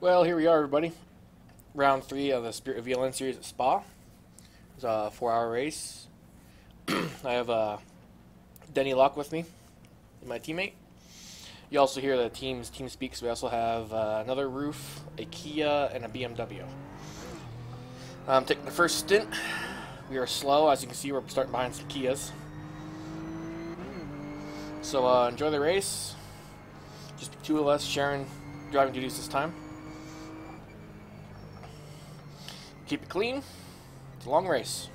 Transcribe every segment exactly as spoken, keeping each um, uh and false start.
Well, here we are, everybody. Round three of the Spirit of V L N series at Spa. It's a four-hour race. I have uh, Denny with me, my teammate. You also hear the team's team speaks. We also have uh, another roof, a Kia, and a B M W. Um, taking the first stint. We are slow, as you can see. We're starting behind some Kias. So uh, enjoy the race. Just the two of us sharing driving duties this time. Keep it clean. It's a long race.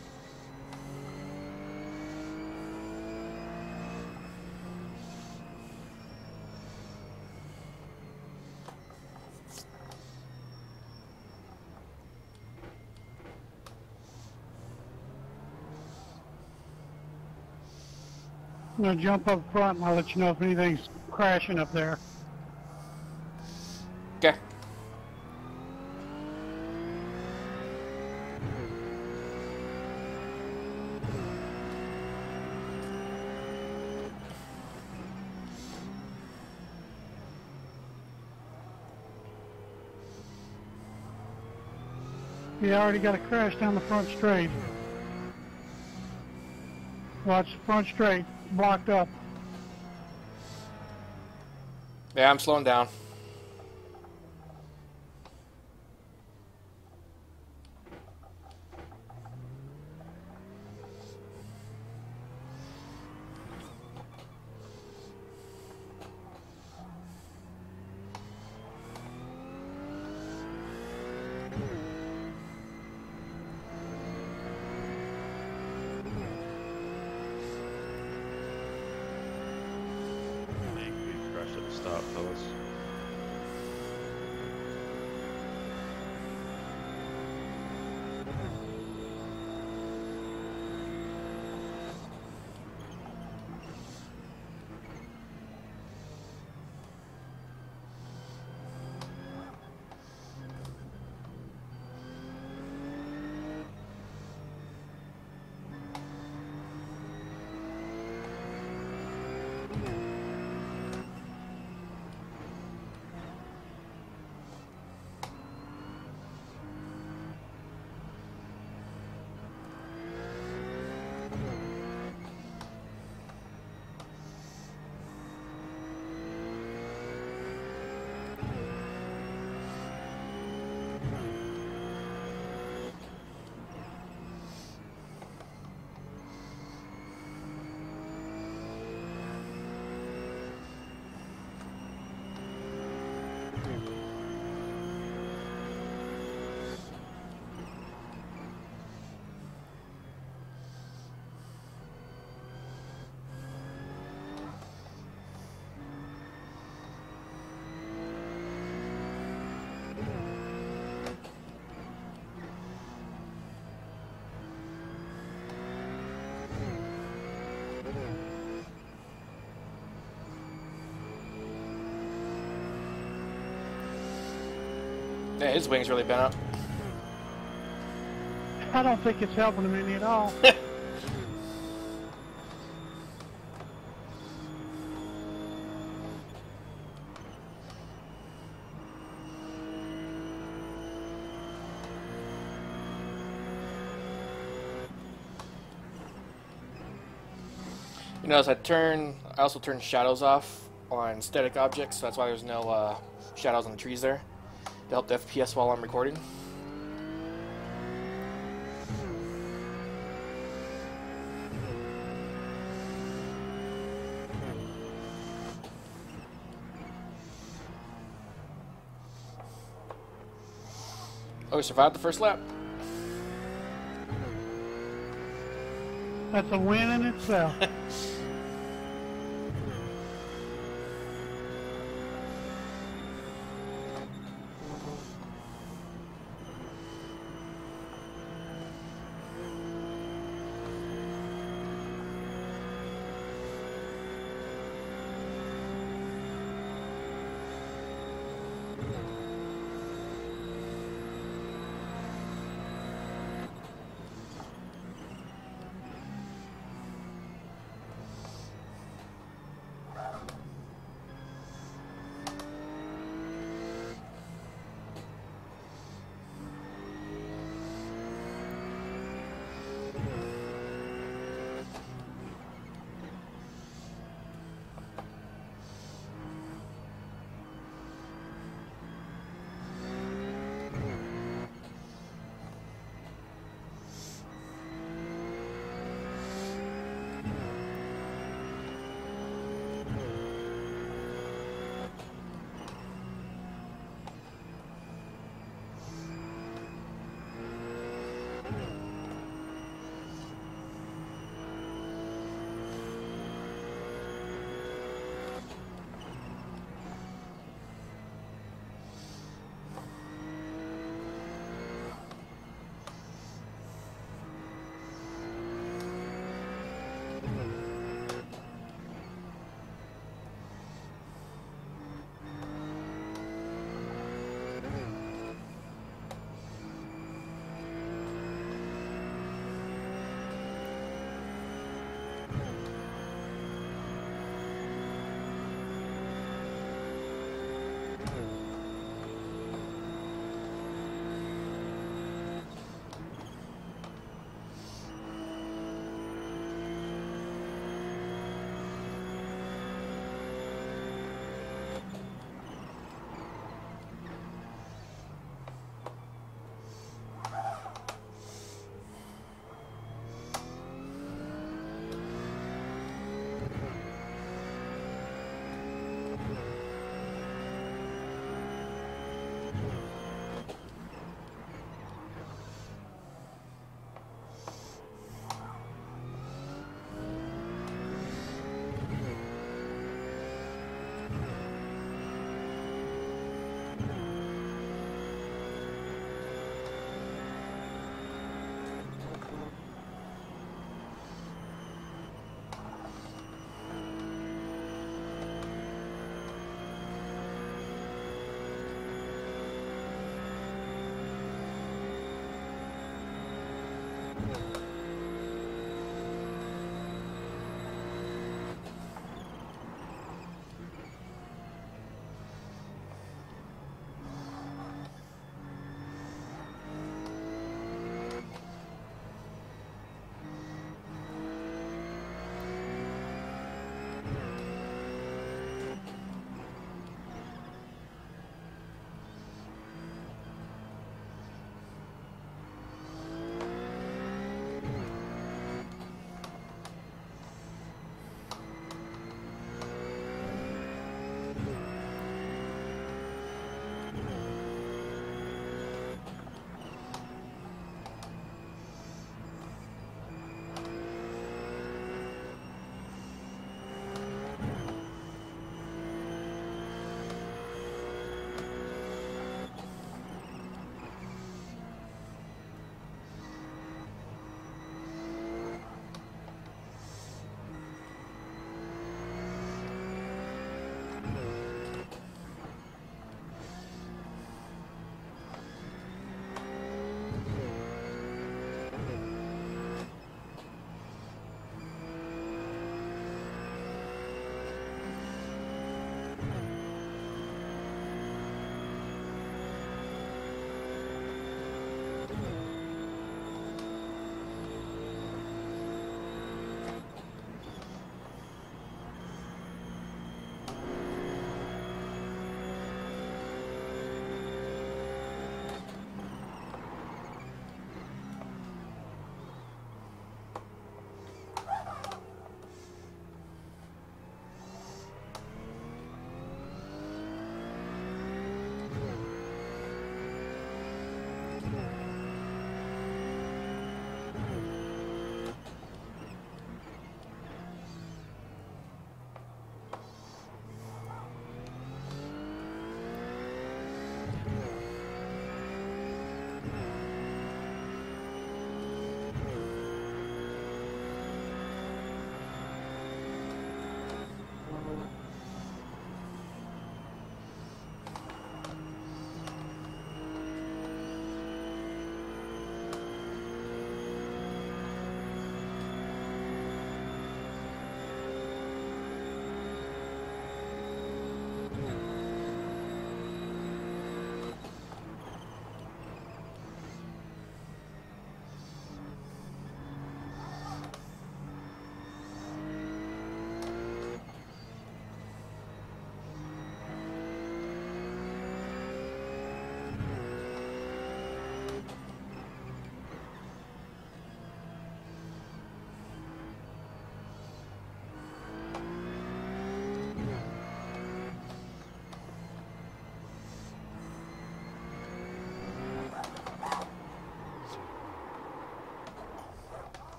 I'm going to jump up front and I'll let you know if anything's crashing up there. Okay. Yeah, I already got a crash down the front straight. Watch the front straight, blocked up. Yeah, I'm slowing down. Stop, fellas. Yeah, his wings really bent up. I don't think it's helping him any at all. You know, as I turn, I also turn shadows off on static objects, so that's why there's no uh, shadows on the trees there, to help the F P S while I'm recording. Oh, we survived the first lap. That's a win in itself.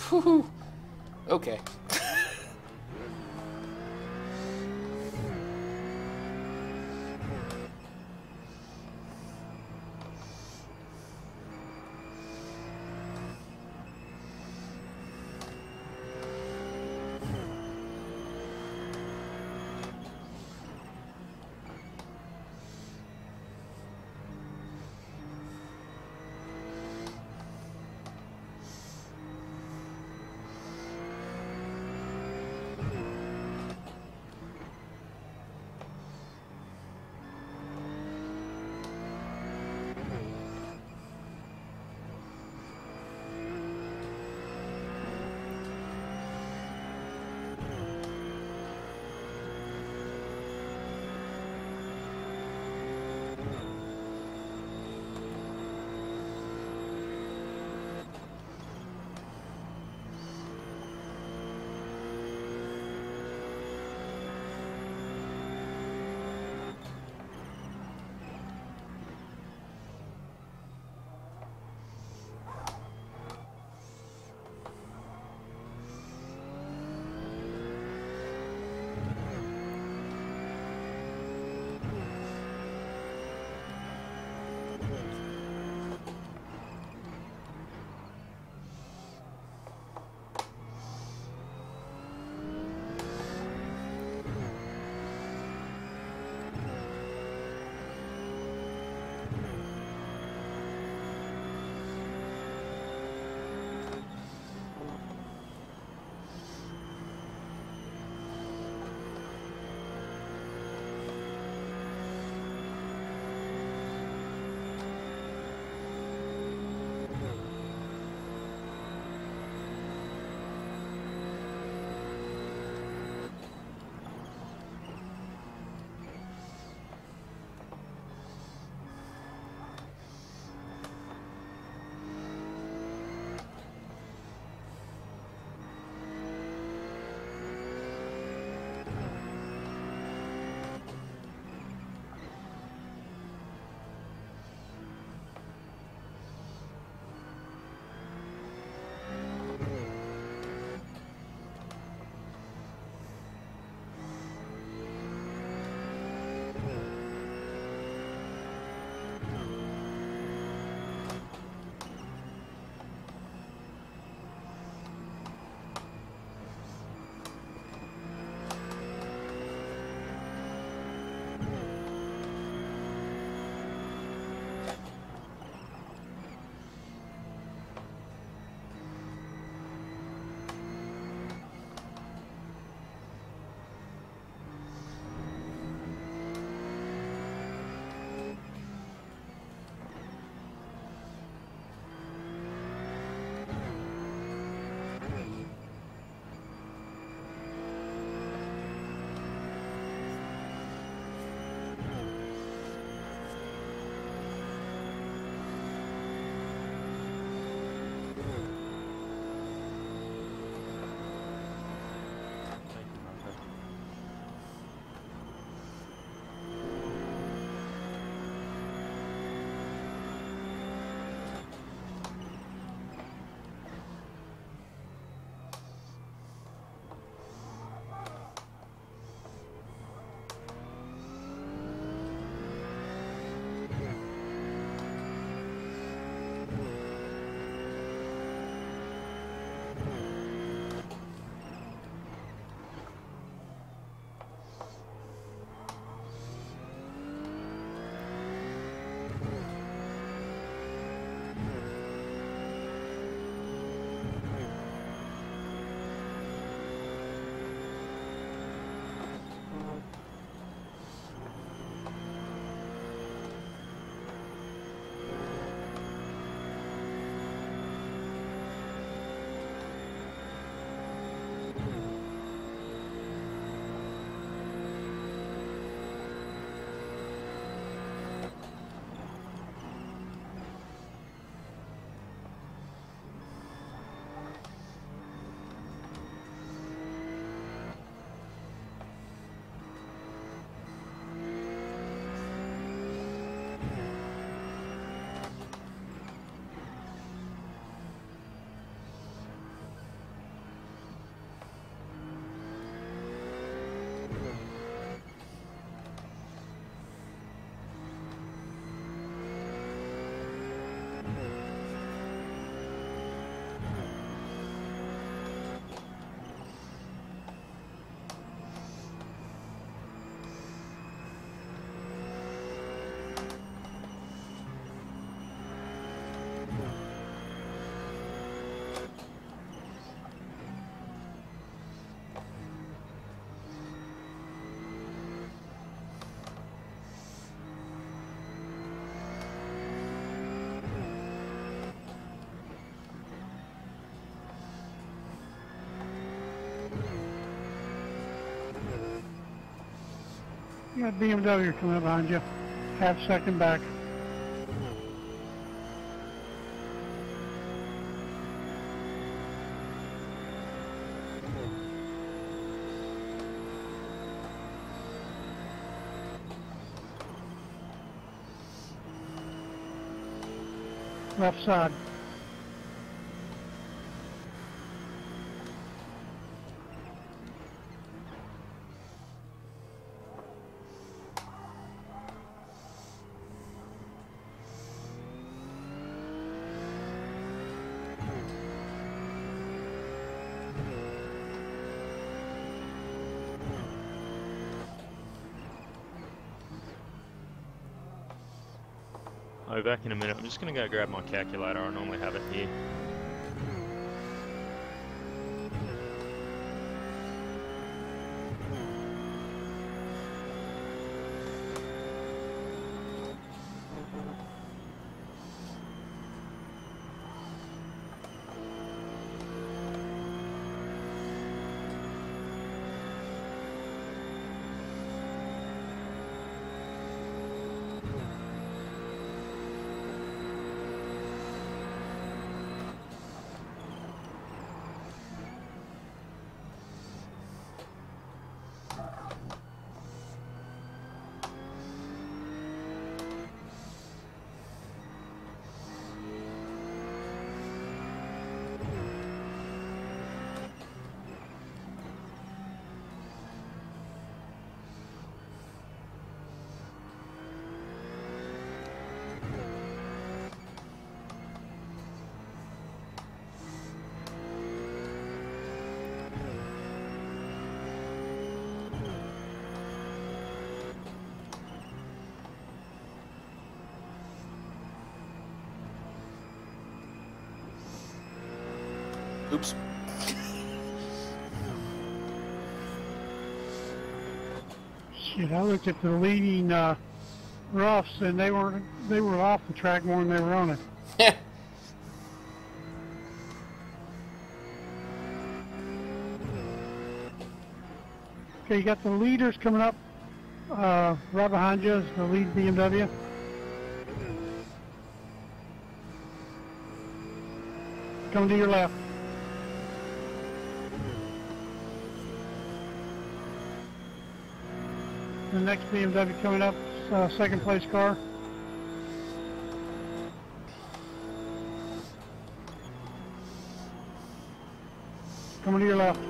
Whew. Okay. You got B M W coming up behind you. Half second back. Left side. I'll be back in a minute. I'm just gonna go grab my calculator. I normally have it here. Oops. Shit, I looked at the leading uh, roughs and they were they were off the track more than they were on it. Okay, you got the leaders coming up uh, right behind you, is the lead B M W. Coming to your left. The next B M W coming up, uh, second place car. Coming to your left.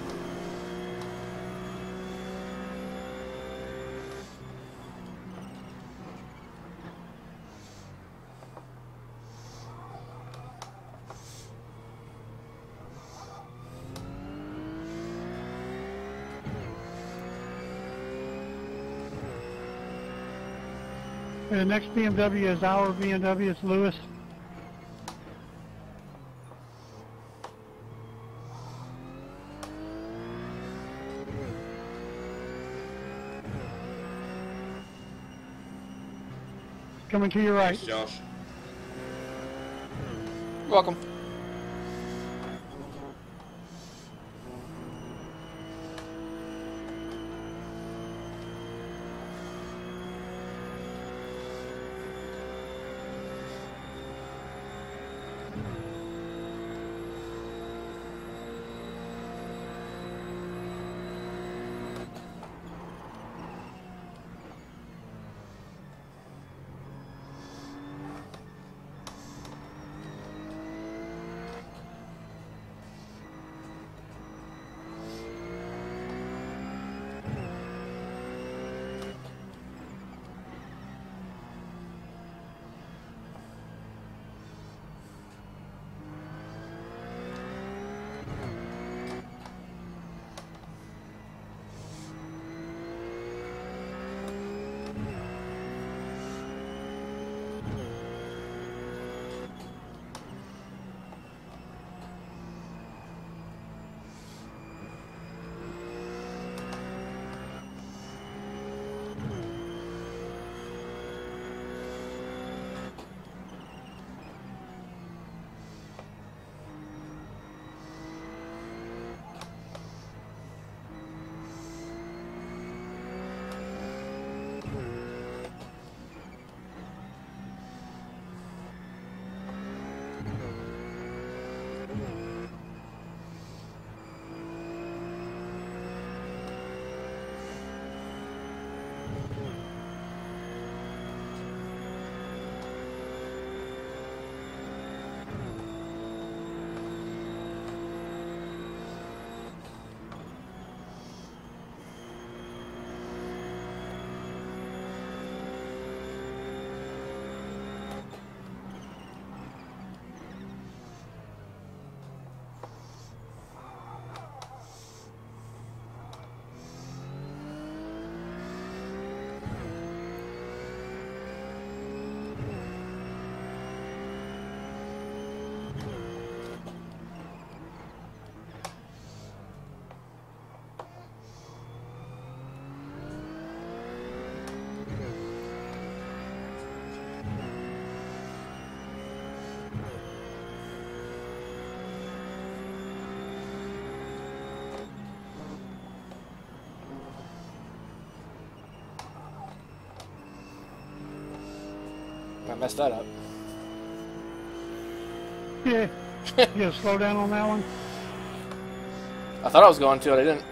And the next B M W is our B M W, it's Lewis. Coming to your right. Thanks, Josh. You're welcome. messed that up. Yeah. You gotta slow down on that one. I thought I was going to, but I didn't.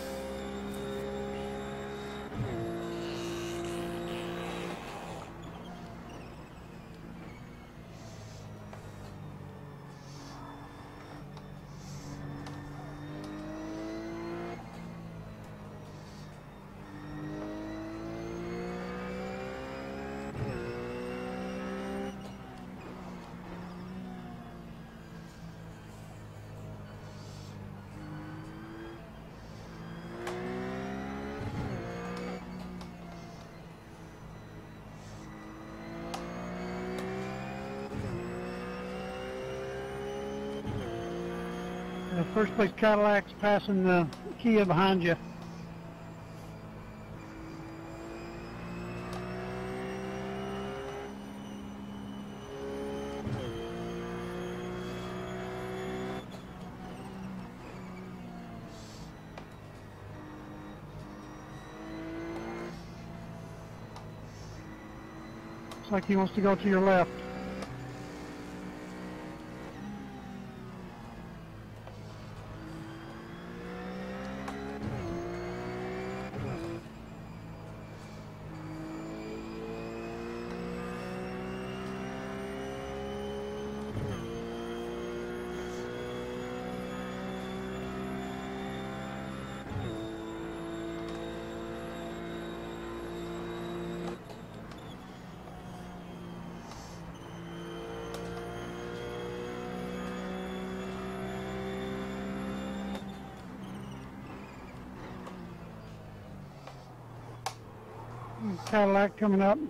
The first place Cadillac's passing the Kia behind you. Looks like he wants to go to your left. Cadillac coming up.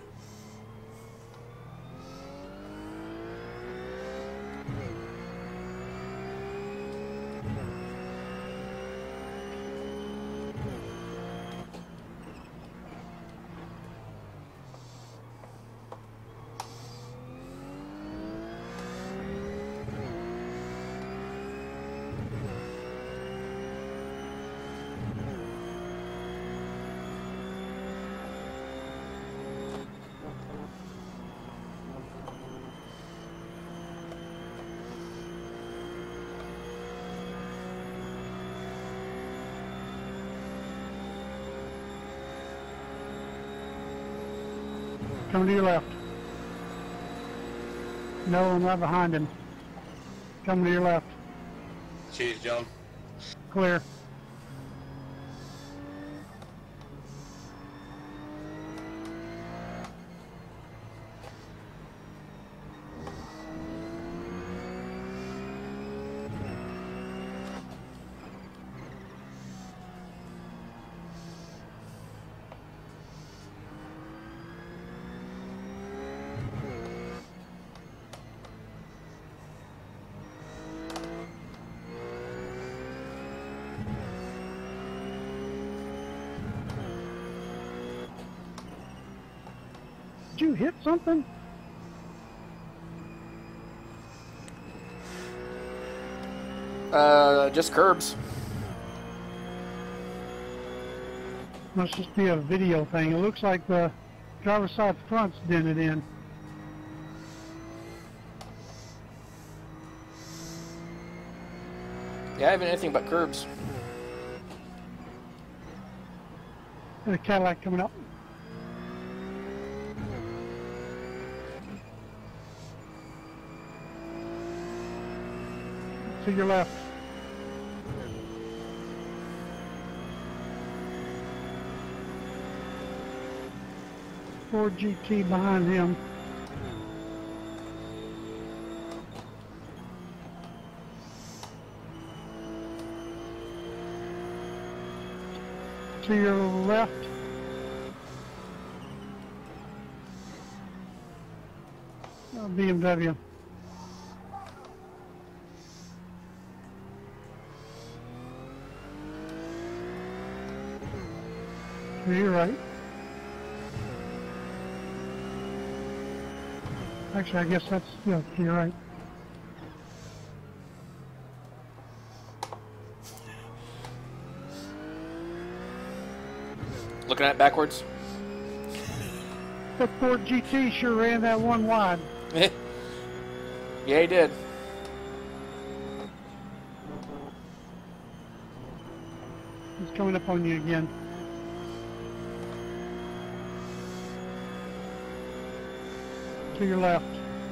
Coming to your left. No one right behind him. Coming to your left. Cheers, John. Clear. Did you hit something? Uh, just curbs. Must just be a video thing. It looks like the driver's side front's dented in. Yeah, I haven't anything but curbs. There's a Cadillac coming up. To your left. Ford G T behind him. To your left. Uh, B M W. To your right. Actually, I guess that's, yeah, to your right. Looking at it backwards. That Ford G T sure ran that one wide. Yeah, he did. He's coming up on you again. To your left.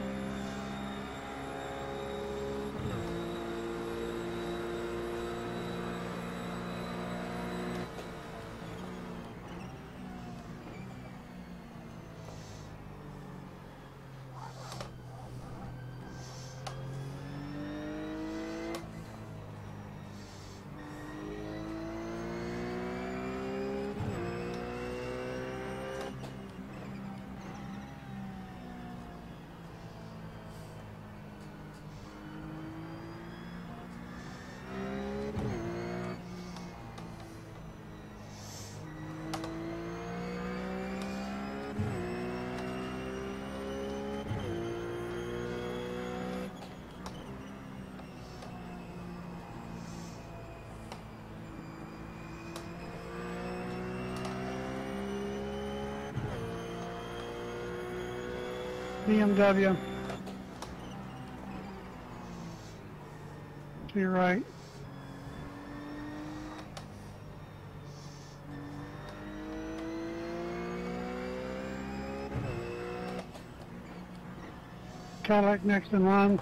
B M W. To your right. Cadillac next in line.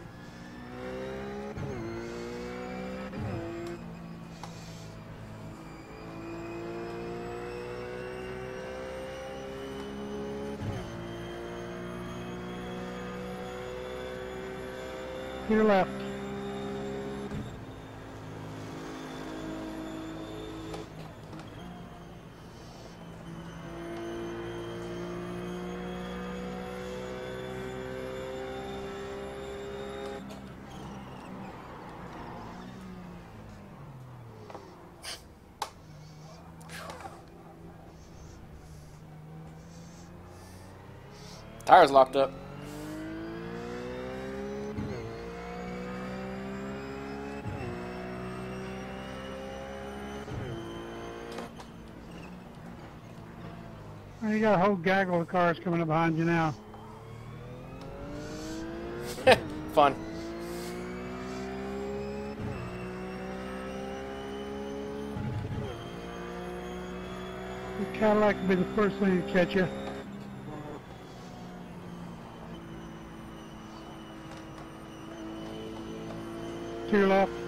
To your left. Tires locked up. Well, you got a whole gaggle of cars coming up behind you now. Fun. The Cadillac will be the first thing to catch you. To your left.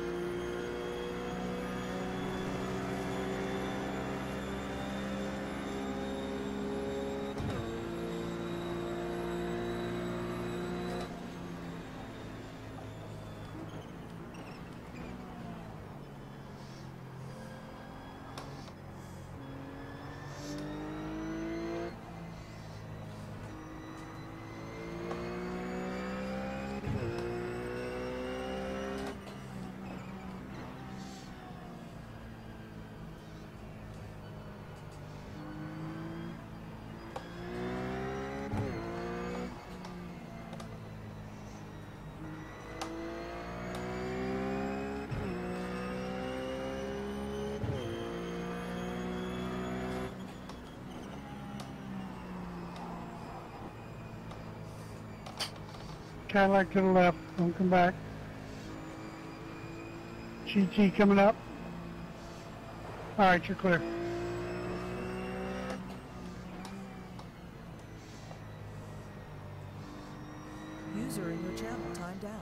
Cadillac to the left, don't come back. G T coming up. Alright, you're clear. User in your channel timed out.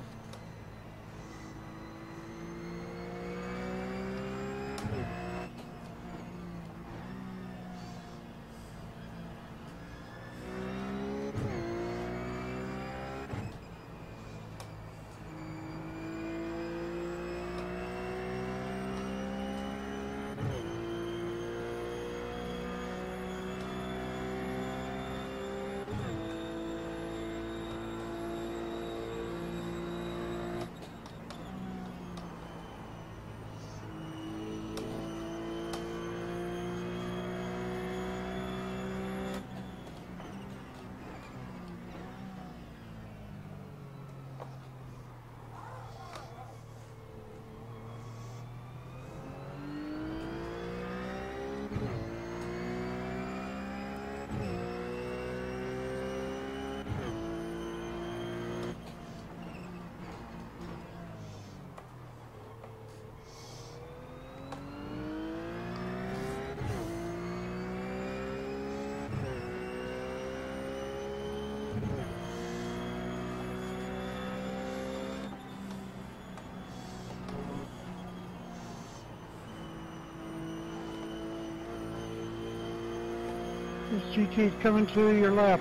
This G T is coming to your left.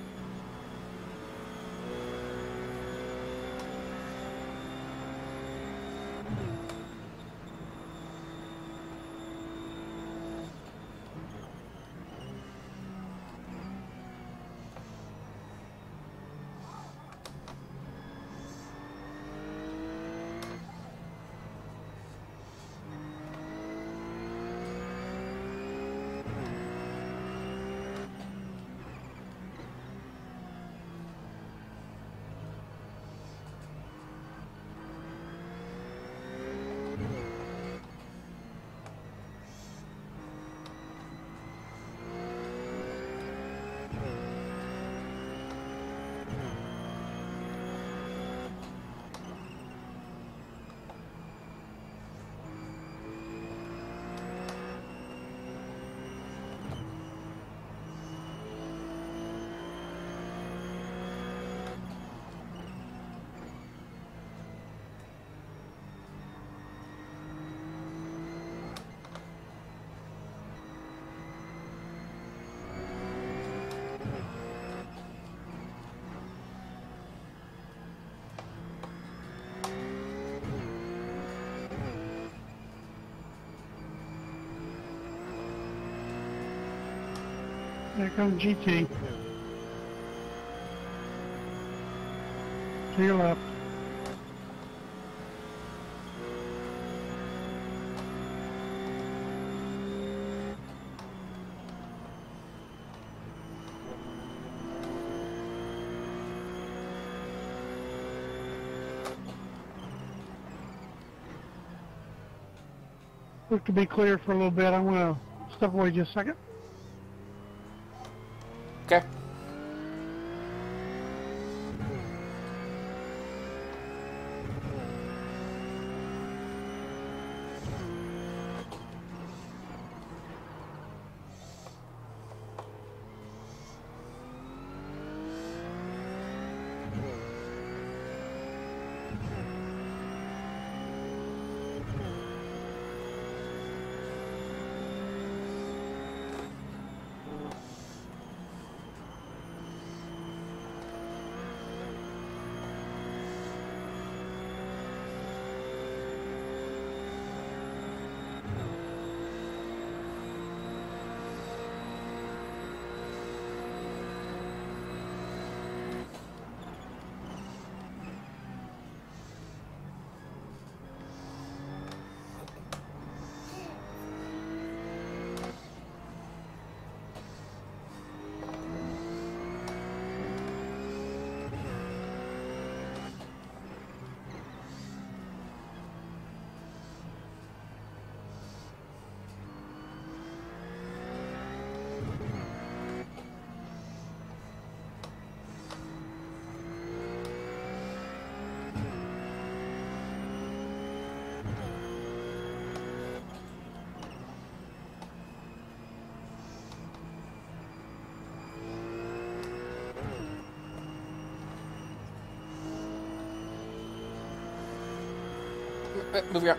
There comes G T. To your left. Look to be clear for a little bit. I'm going to step away just a second. Okay. Move here.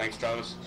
Thanks, Travis.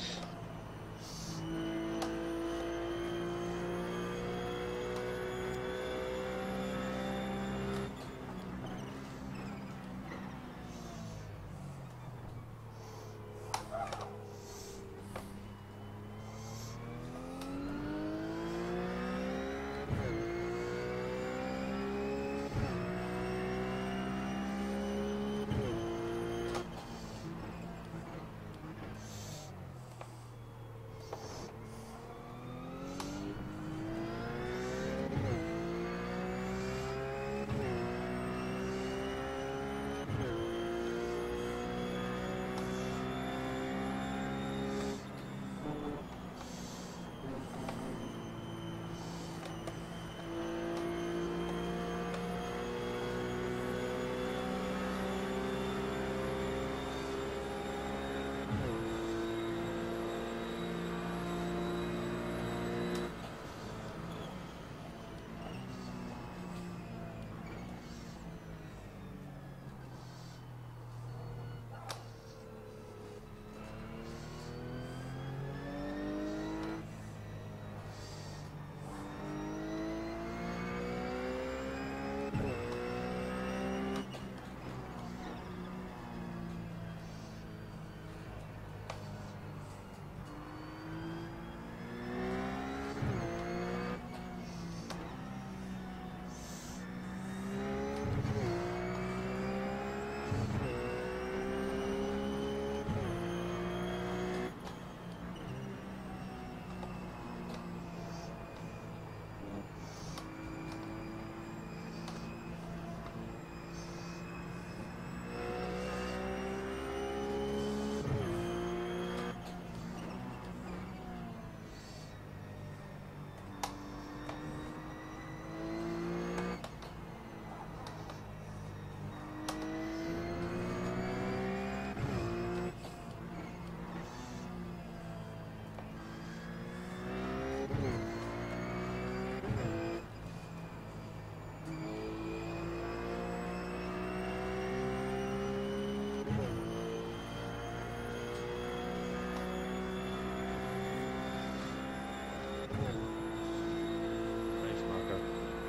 Thanks, Marco.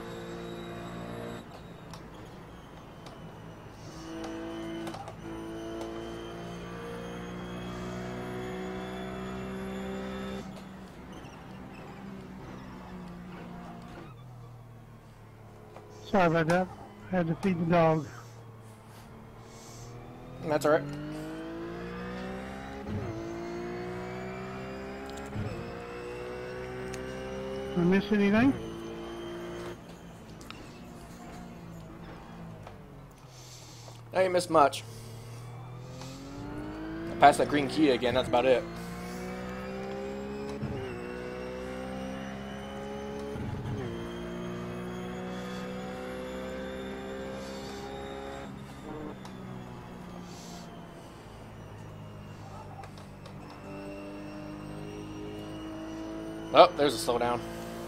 Sorry about that. I had to feed the dog. That's alright. Did I miss anything? I ain't missed much. I passed that green key again, that's about it. Oh, there's a slowdown.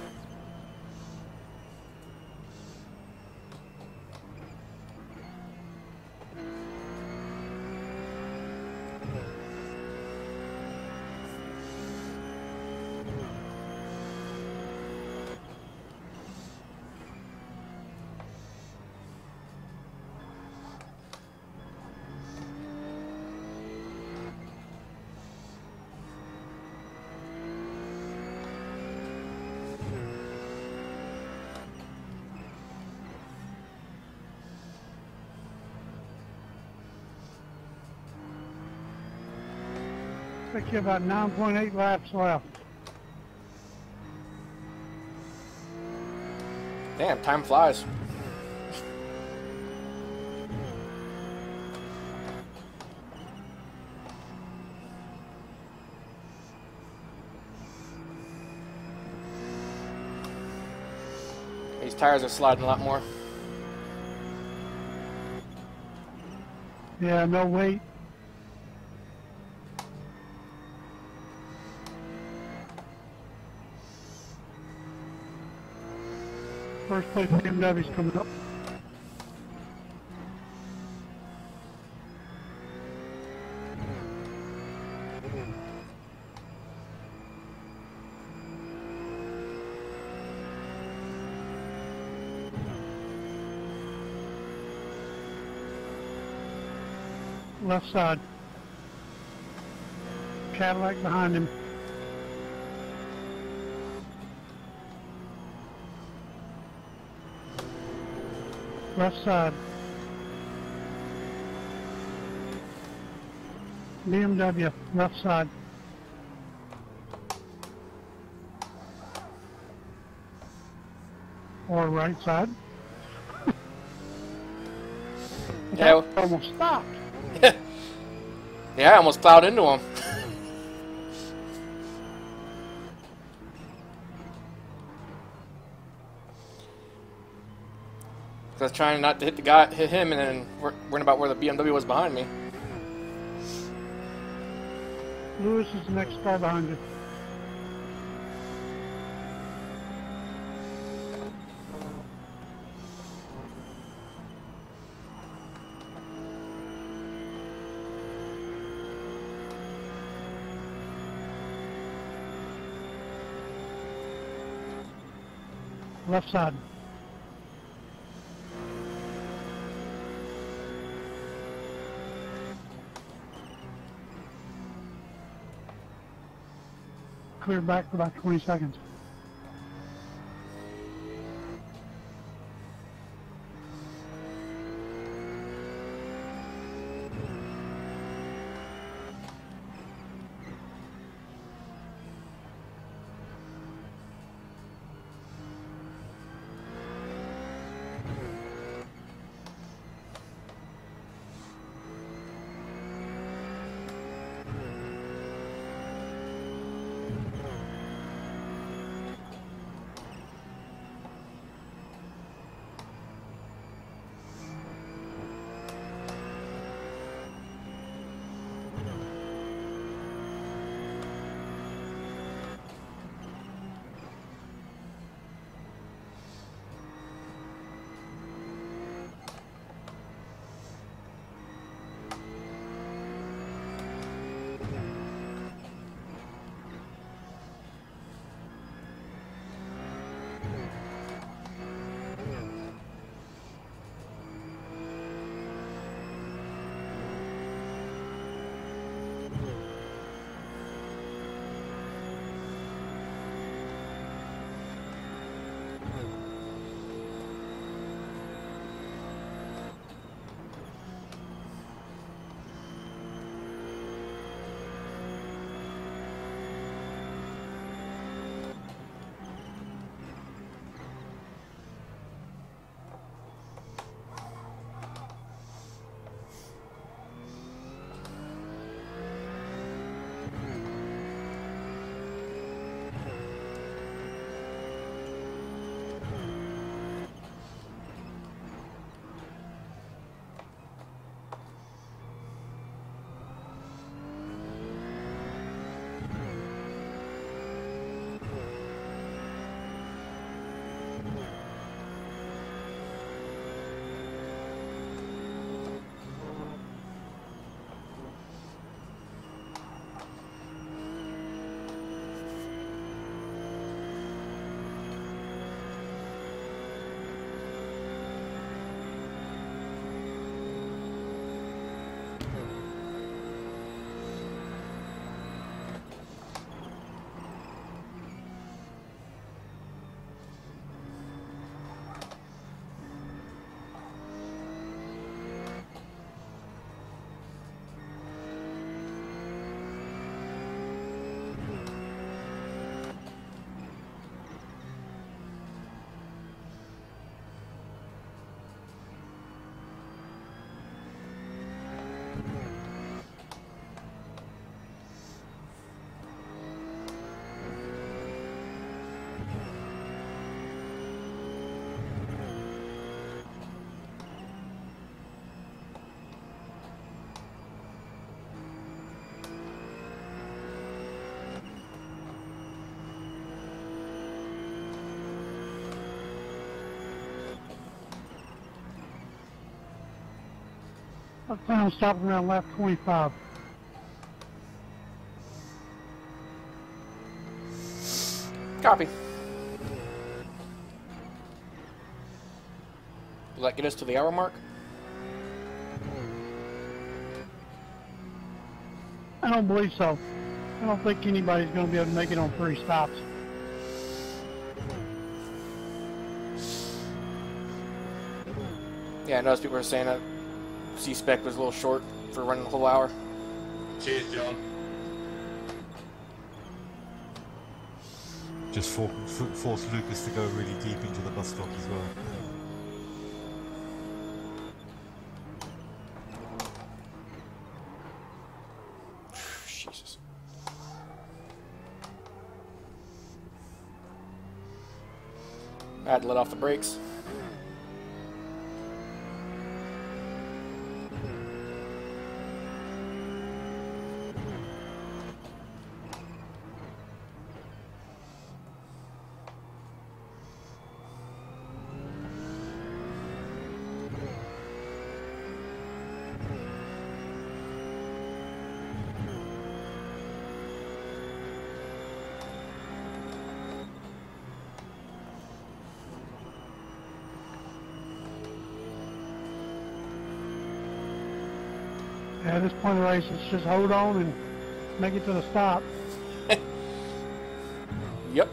Take you about nine point eight laps left. Damn, time flies. These tires are sliding a lot more. Yeah, no weight. First place B M W's coming up. Left side. Cadillac behind him. Left side. B M W, left side. Or right side. Yeah. That almost stopped. Yeah, I almost plowed into him. I was trying not to hit the guy, hit him, and then wor- worrying about where the B M W was behind me. Lewis is the next car behind you. Left side. Clear back for about twenty seconds. I plan on stopping around lap twenty-five. Copy. Will that get us to the hour mark? don't believe so. I don't think anybody's going to be able to make it on three stops. Yeah, I noticed people were saying that C-Spec was a little short for running the whole hour. Cheers, John. Just for, for, force Lucas to go really deep into the bus stop as well. Jesus. I had to let off the brakes. Yeah, at this point of the race, it's just hold on and make it to the stop. Yep.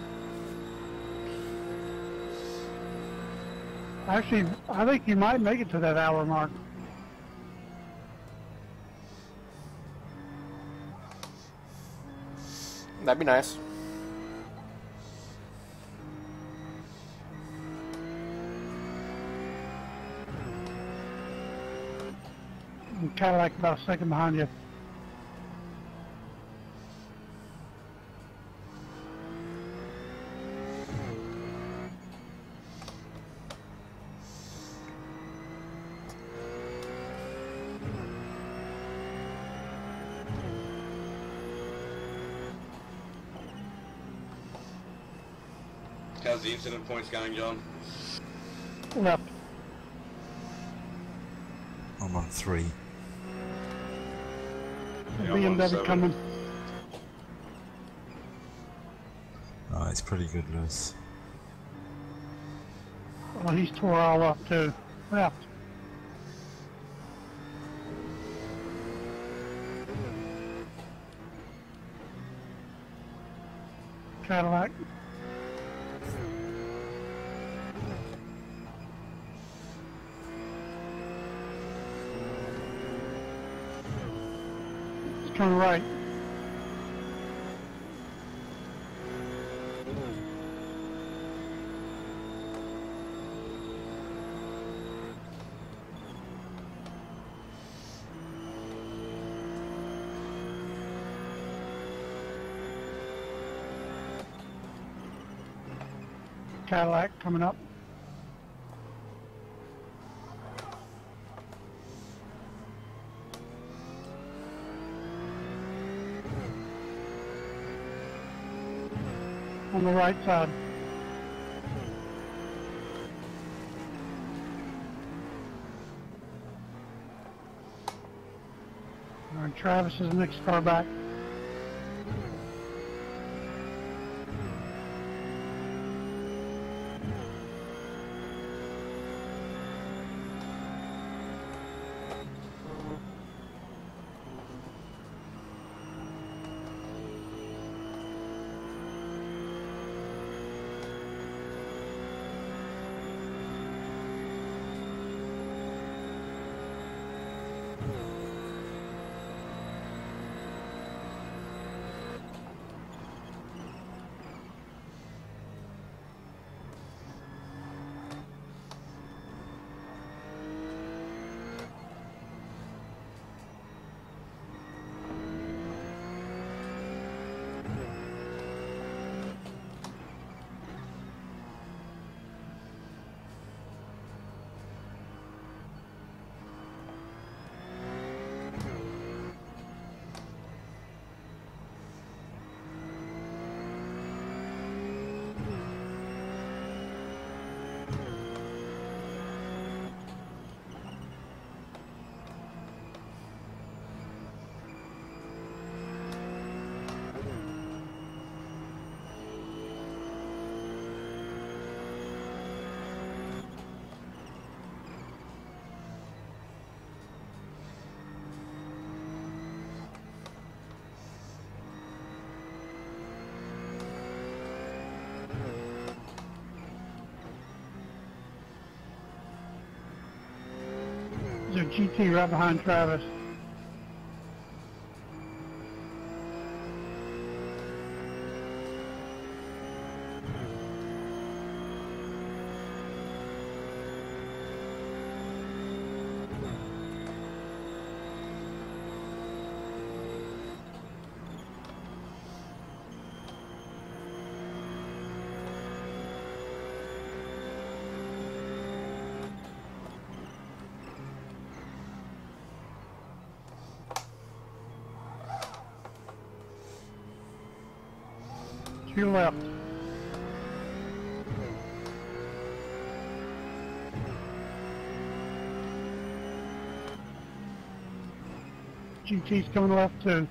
Actually, I think you might make it to that hour mark. That'd be nice. I'm kind of like about a second behind you. How's the incident points going, John? Left. I'm on three. Yeah, I'm on B M W seven. coming. Oh, it's pretty good, Lewis. Well, he's tore all up too. Left. Cadillac. Let's turn right. Cadillac coming up. On the right side. All right, Travis is the next car back. a G T right behind Travis. To your left. G T's coming left too.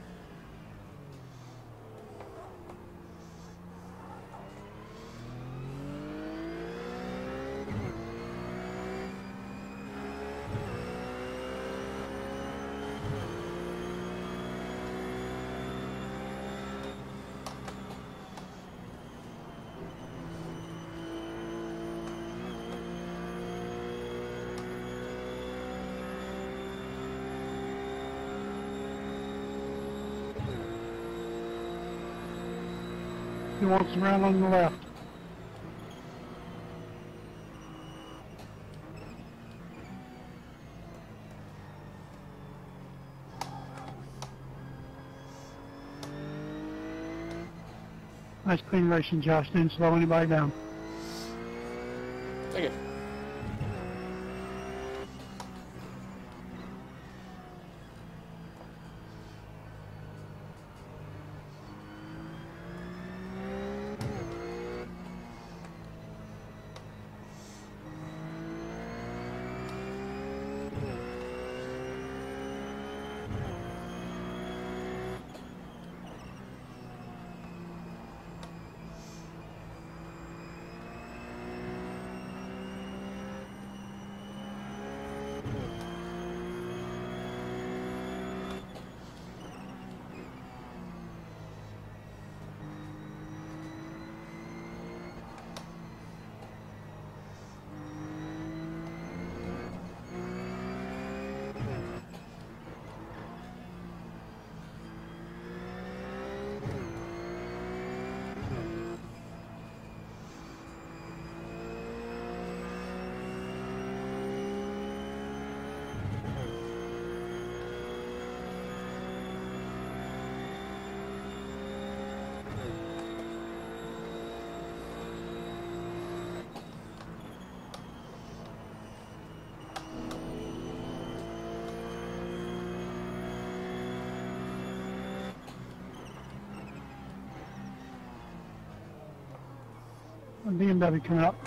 He wants around on the left. Nice clean racing, Josh. Didn't slow anybody down. Thank you. B M W coming up.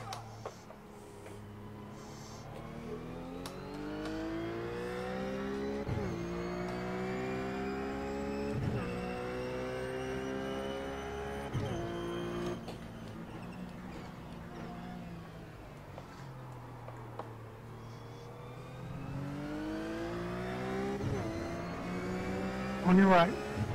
On your right.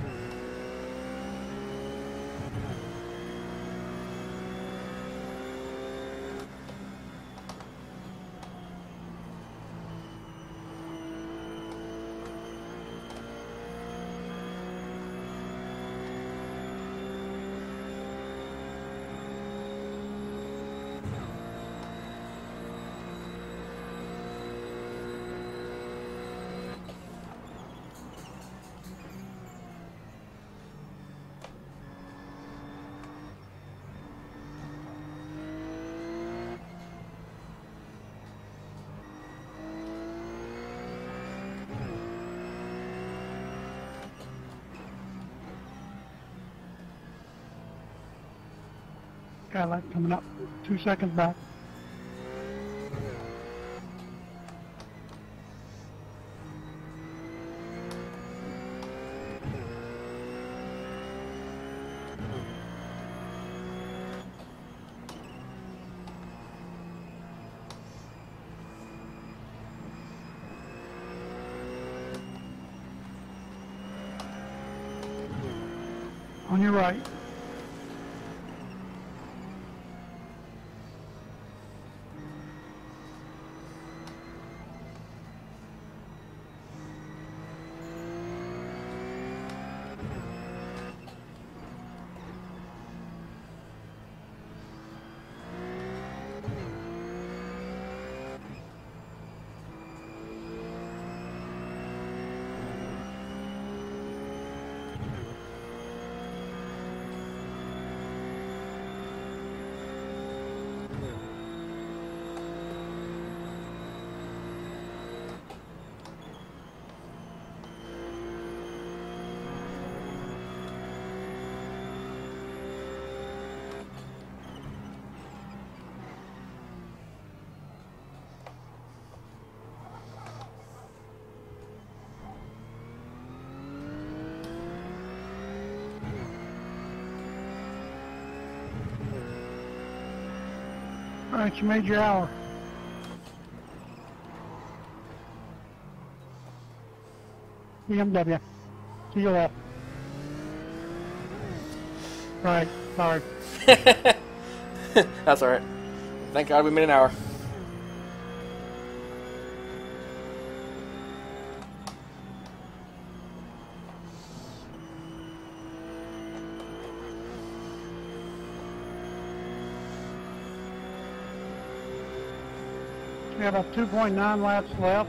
Cadillac coming up, two seconds back. On your right. Alright, you made your hour. B M W. To your left. Right, sorry. That's alright. Thank God we made an hour. We have about two point nine laps left.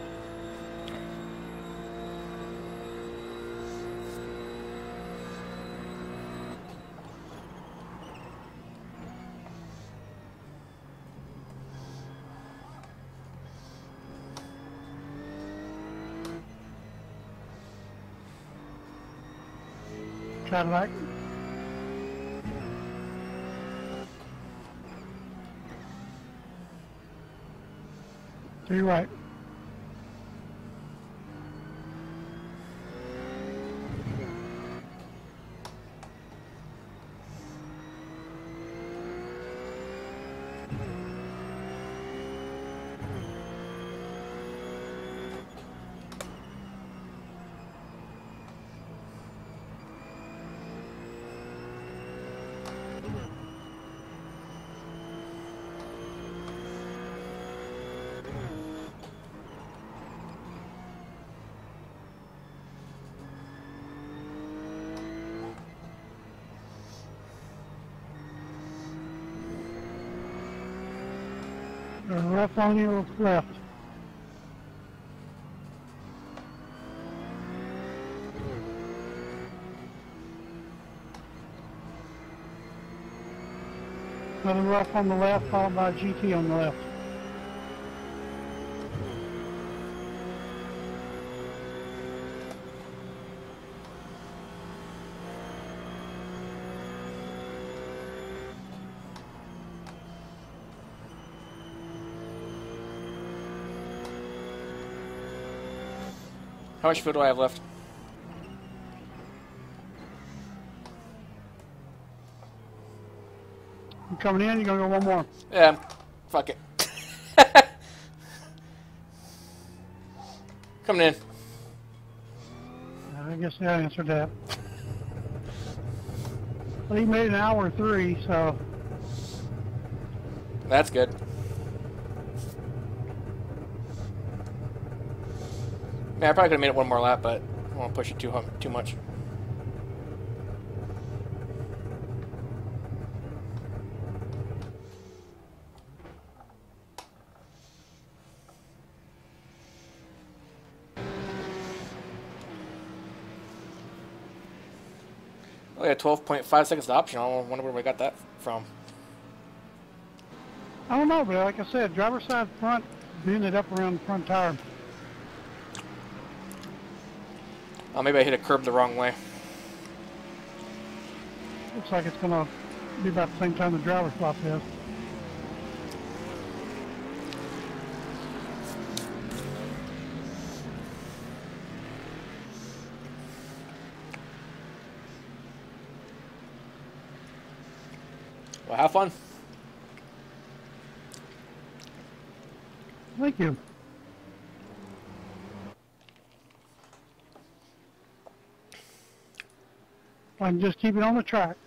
Cadillac. To your right. Uh, rough on your left. Another rough on the left, followed by G T on the left. How much fuel do I have left? You coming in? You gonna go one more? Yeah, fuck it. Coming in. I guess I answered that. Well, he made an hour three, so That's good. Man, I probably could have made it one more lap, but I don't want to push it too hum too much. Oh yeah, twelve point five seconds to optional. I wonder where we got that from. I don't know, but like I said, driver's side front, bend it up around the front tire. Oh, maybe I hit a curb the wrong way. Looks like it's gonna be about the same time the driver swap is. Well, have fun. Thank you. I can just keep it on the track.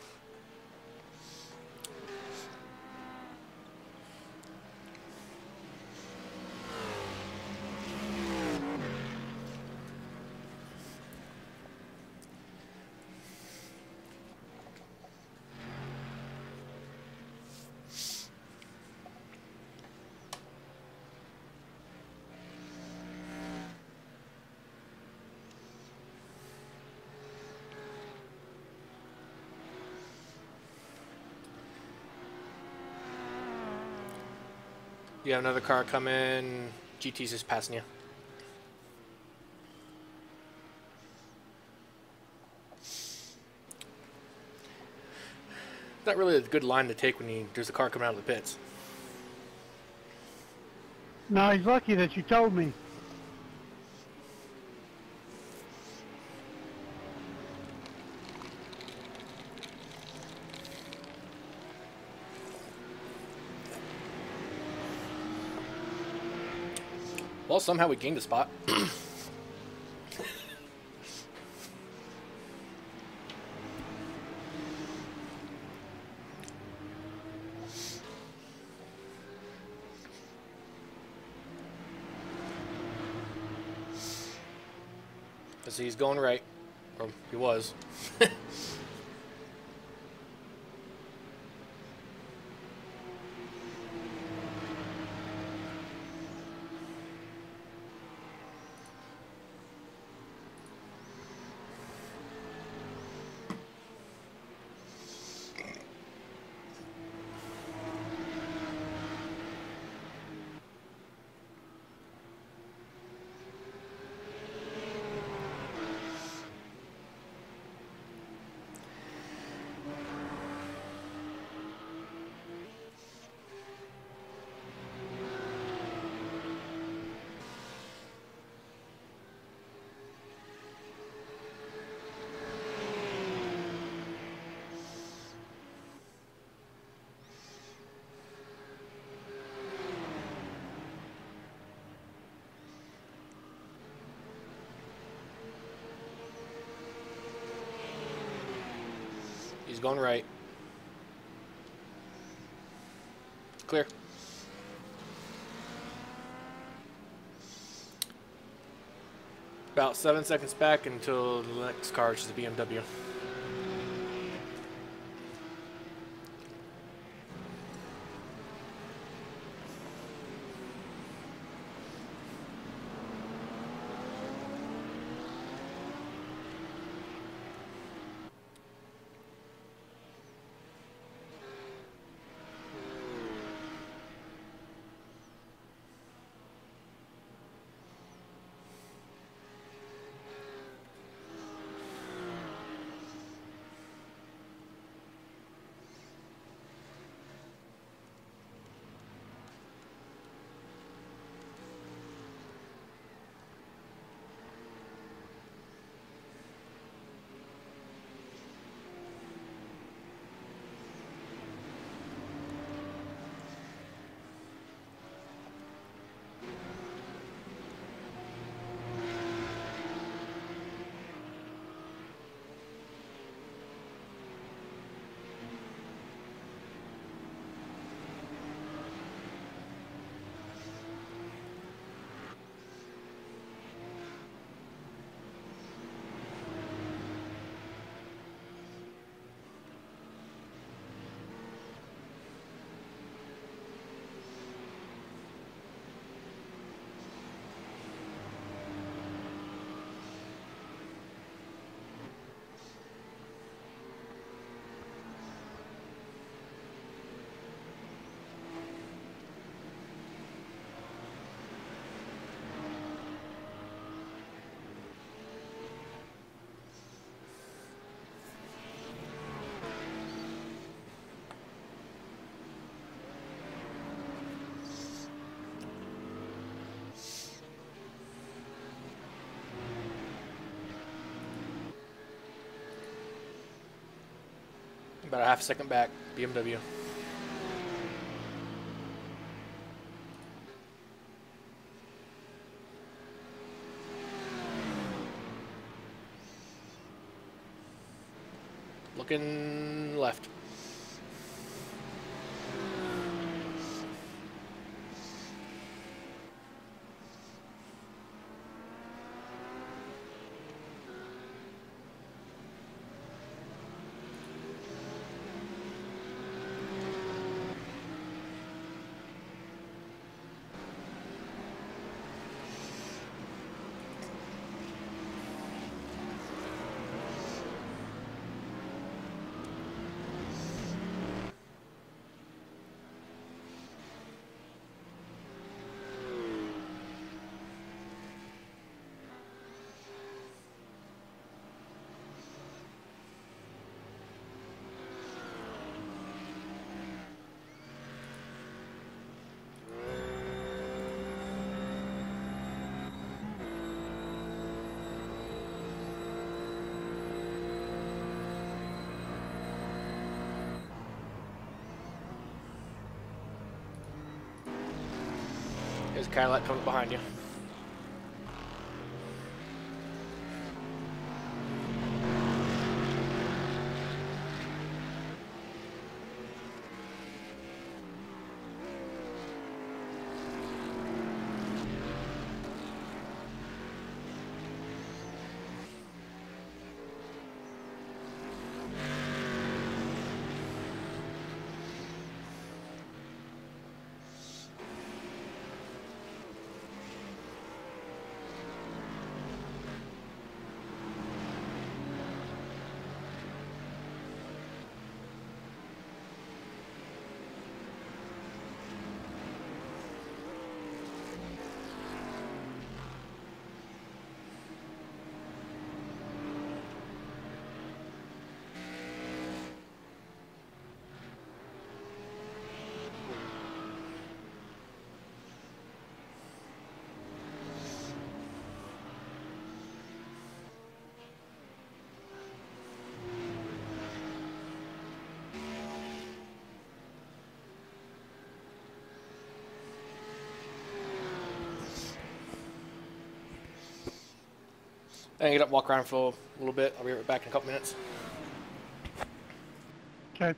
You have another car coming. G T's just passing you. Not really a good line to take when you, there's a car coming out of the pits. No, he's lucky that you told me. Well, somehow we gained a spot. Cause he's going right, or he was. He's going right. Clear. About seven seconds back until the next car, which is the B M W. About a half a second back, B M W. Looking left. There's a Cadillac coming behind you. I get up, walk around for a little bit. I'll be right back in a couple minutes. Okay.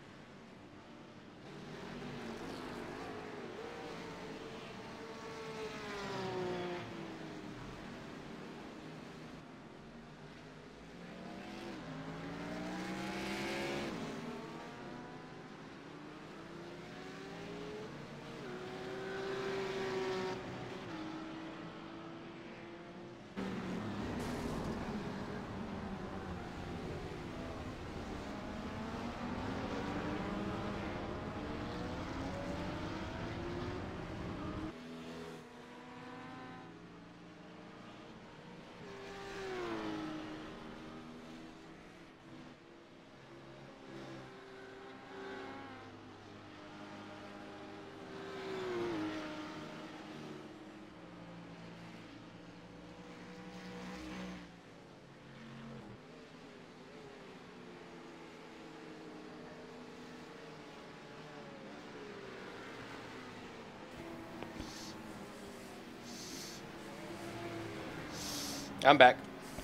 I'm back.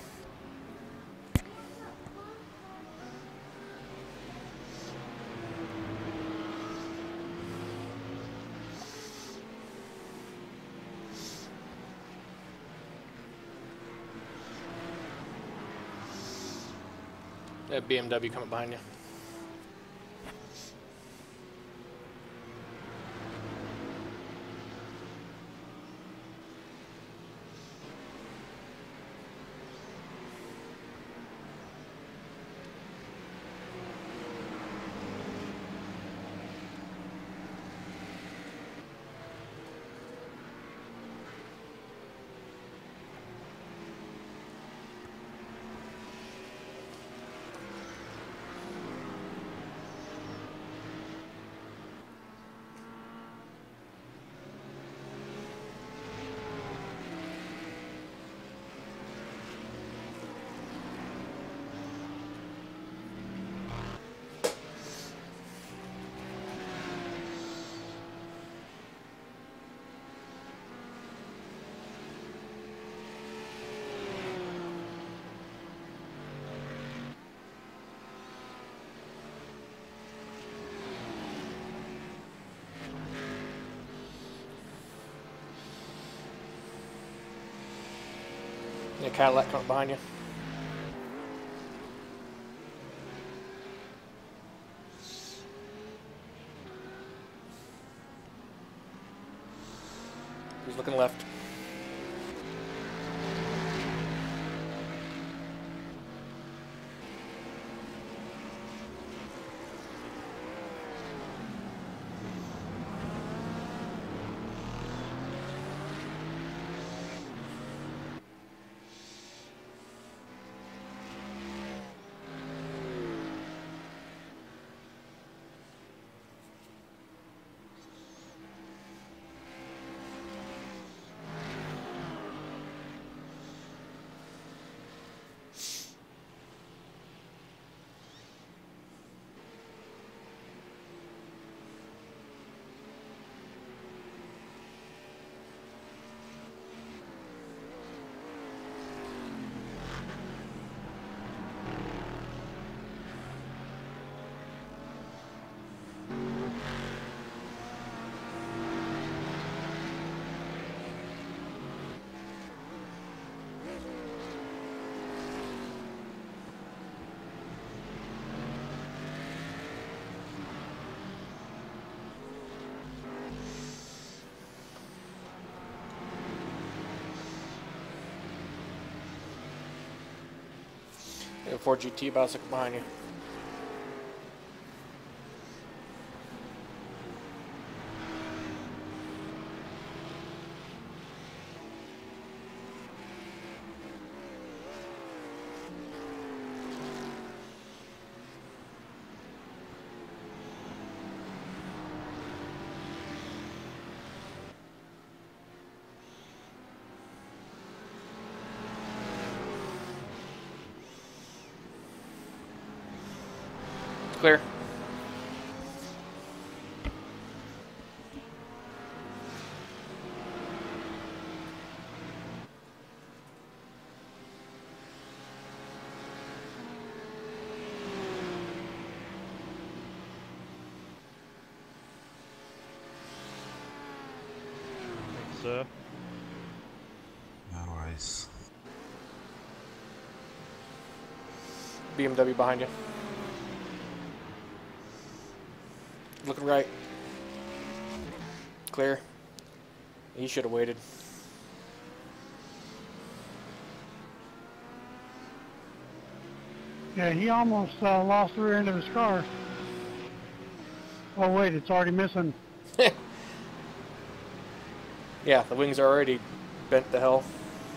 That B M W coming behind you. Yeah, Cadillac coming behind you. He's looking left. Yeah, Ford G T about to behind you. Clear. sir. No worries. B M W behind you. Looking right. Clear. You should have waited. Yeah, he almost uh, lost the rear end of his car. Oh wait, it's already missing. Yeah, the wings are already bent to hell.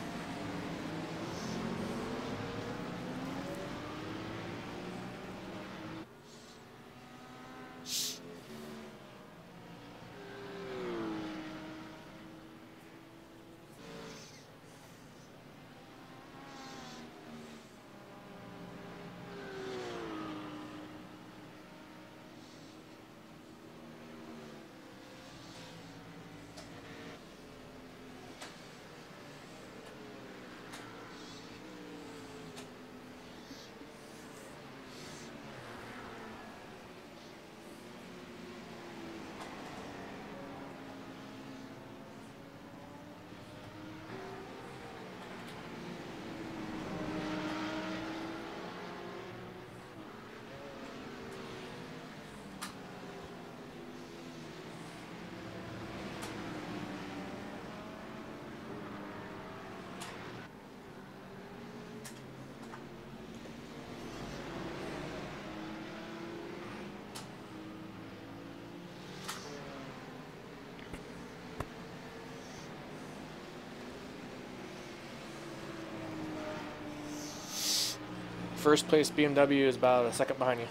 First place B M W is about a second behind you.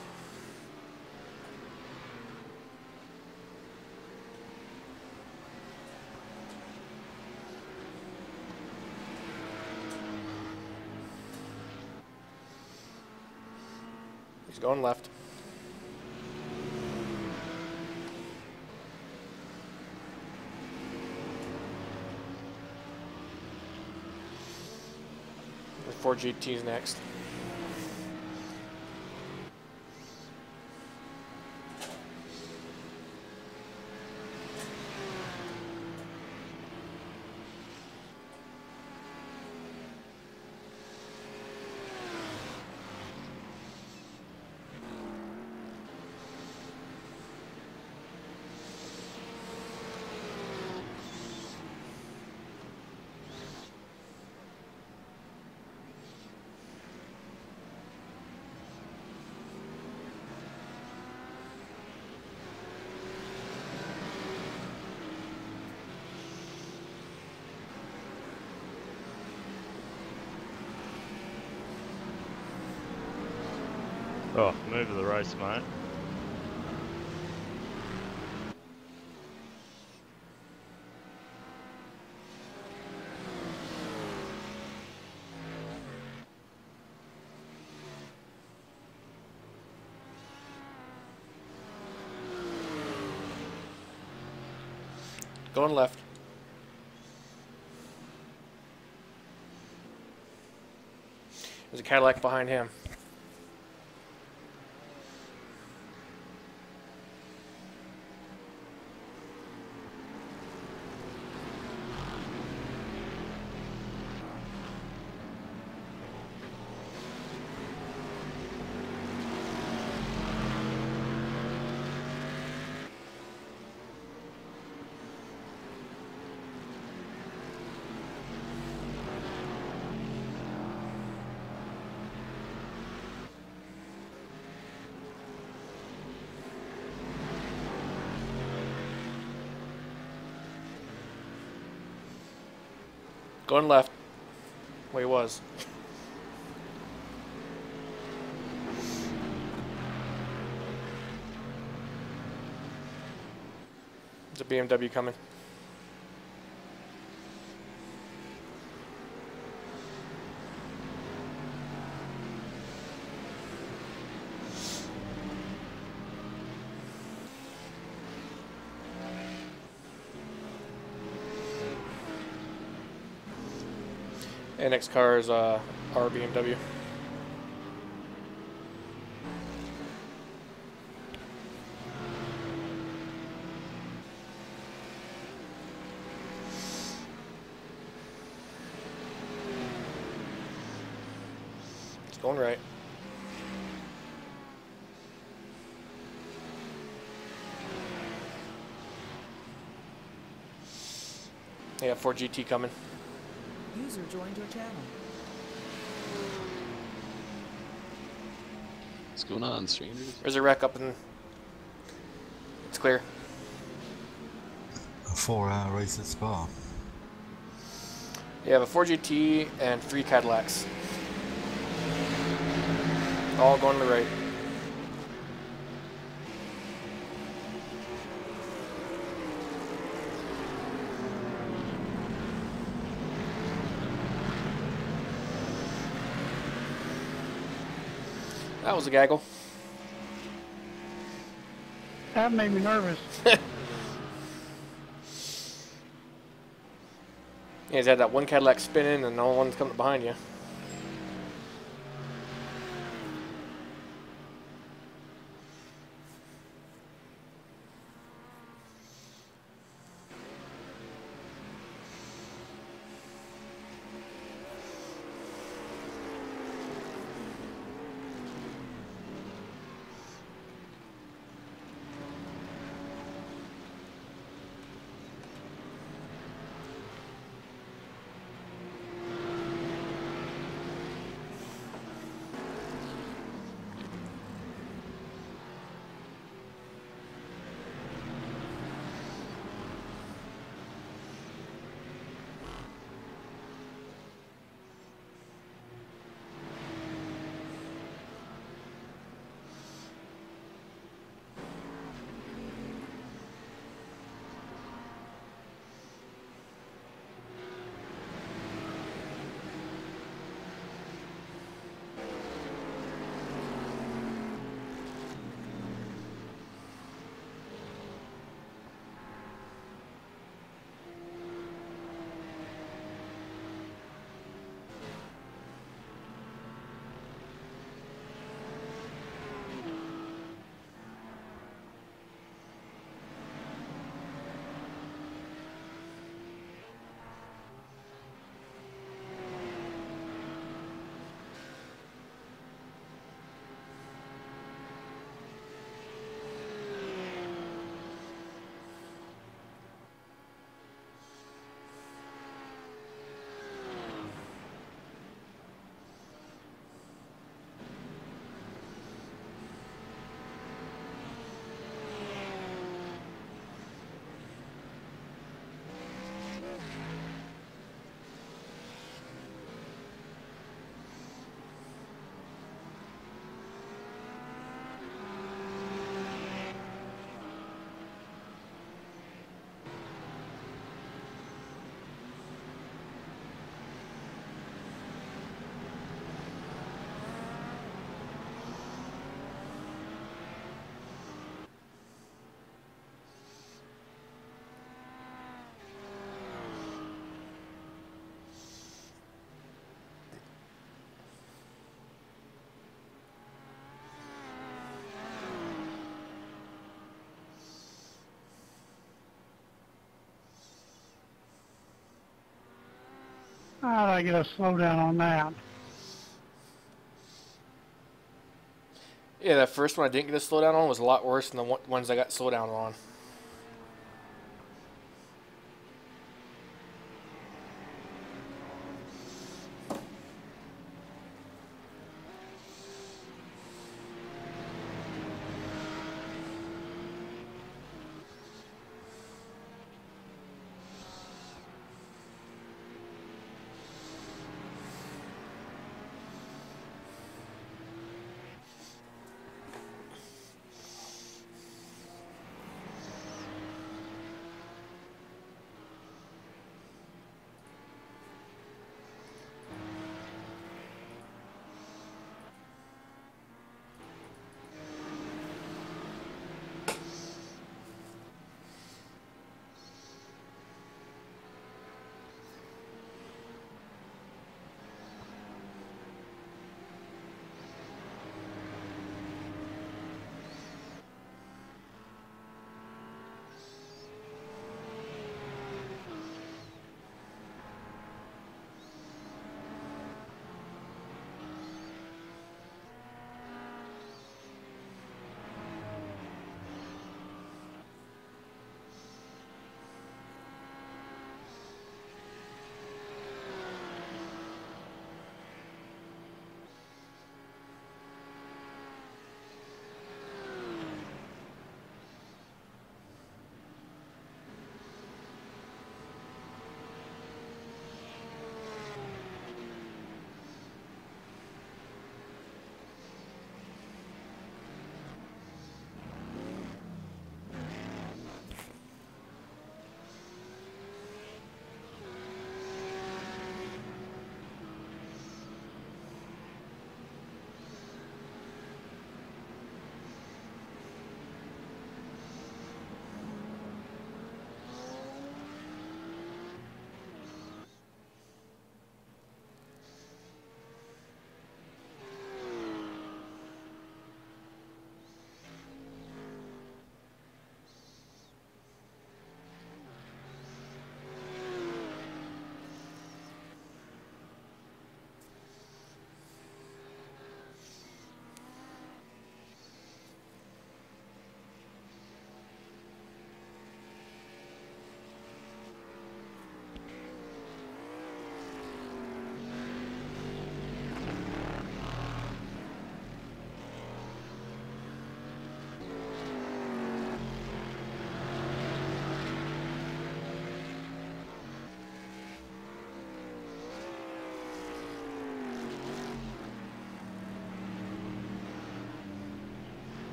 He's going left. The four G T's next. Oh, move of the race, mate. Going left. There's a Cadillac behind him. Going left. Where he was. There's a B M W coming. And next car is uh, our B M W. Going right. Yeah, four G T coming. User joined your channel. What's going on, strangers? There's a wreck up in... It's clear. A four-hour race at Spa. You have a four G T and three Cadillacs. All going to the right. That was a gaggle. That made me nervous. Yeah, he's had that one Cadillac spinning and no one's coming behind you. How did I get a slowdown on that? Yeah, that first one I didn't get a slowdown on was a lot worse than the one- ones I got slowdown on.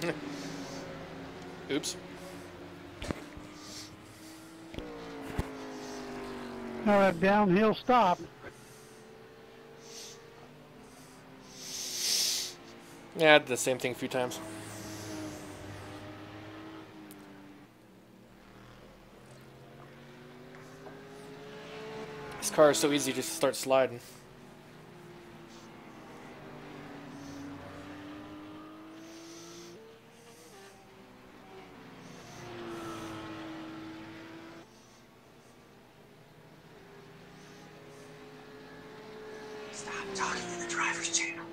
Oops. Now that downhill stop. Yeah, I did the same thing a few times. This car is so easy to just start sliding. Stop talking in the driver's channel.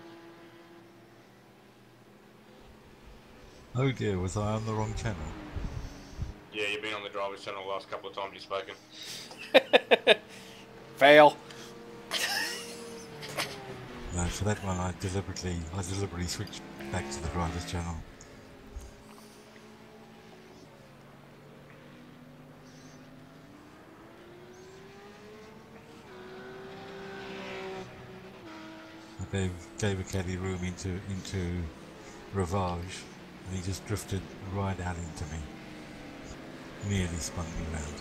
Oh dear, was I on the wrong channel? Yeah, you've been on the driver's channel the last couple of times you've spoken. Fail. No, for that one I deliberately, I deliberately switched back to the driver's channel. I gave, gave a caddy room into, into Ravage, and he just drifted right out into me. Nearly spun me round.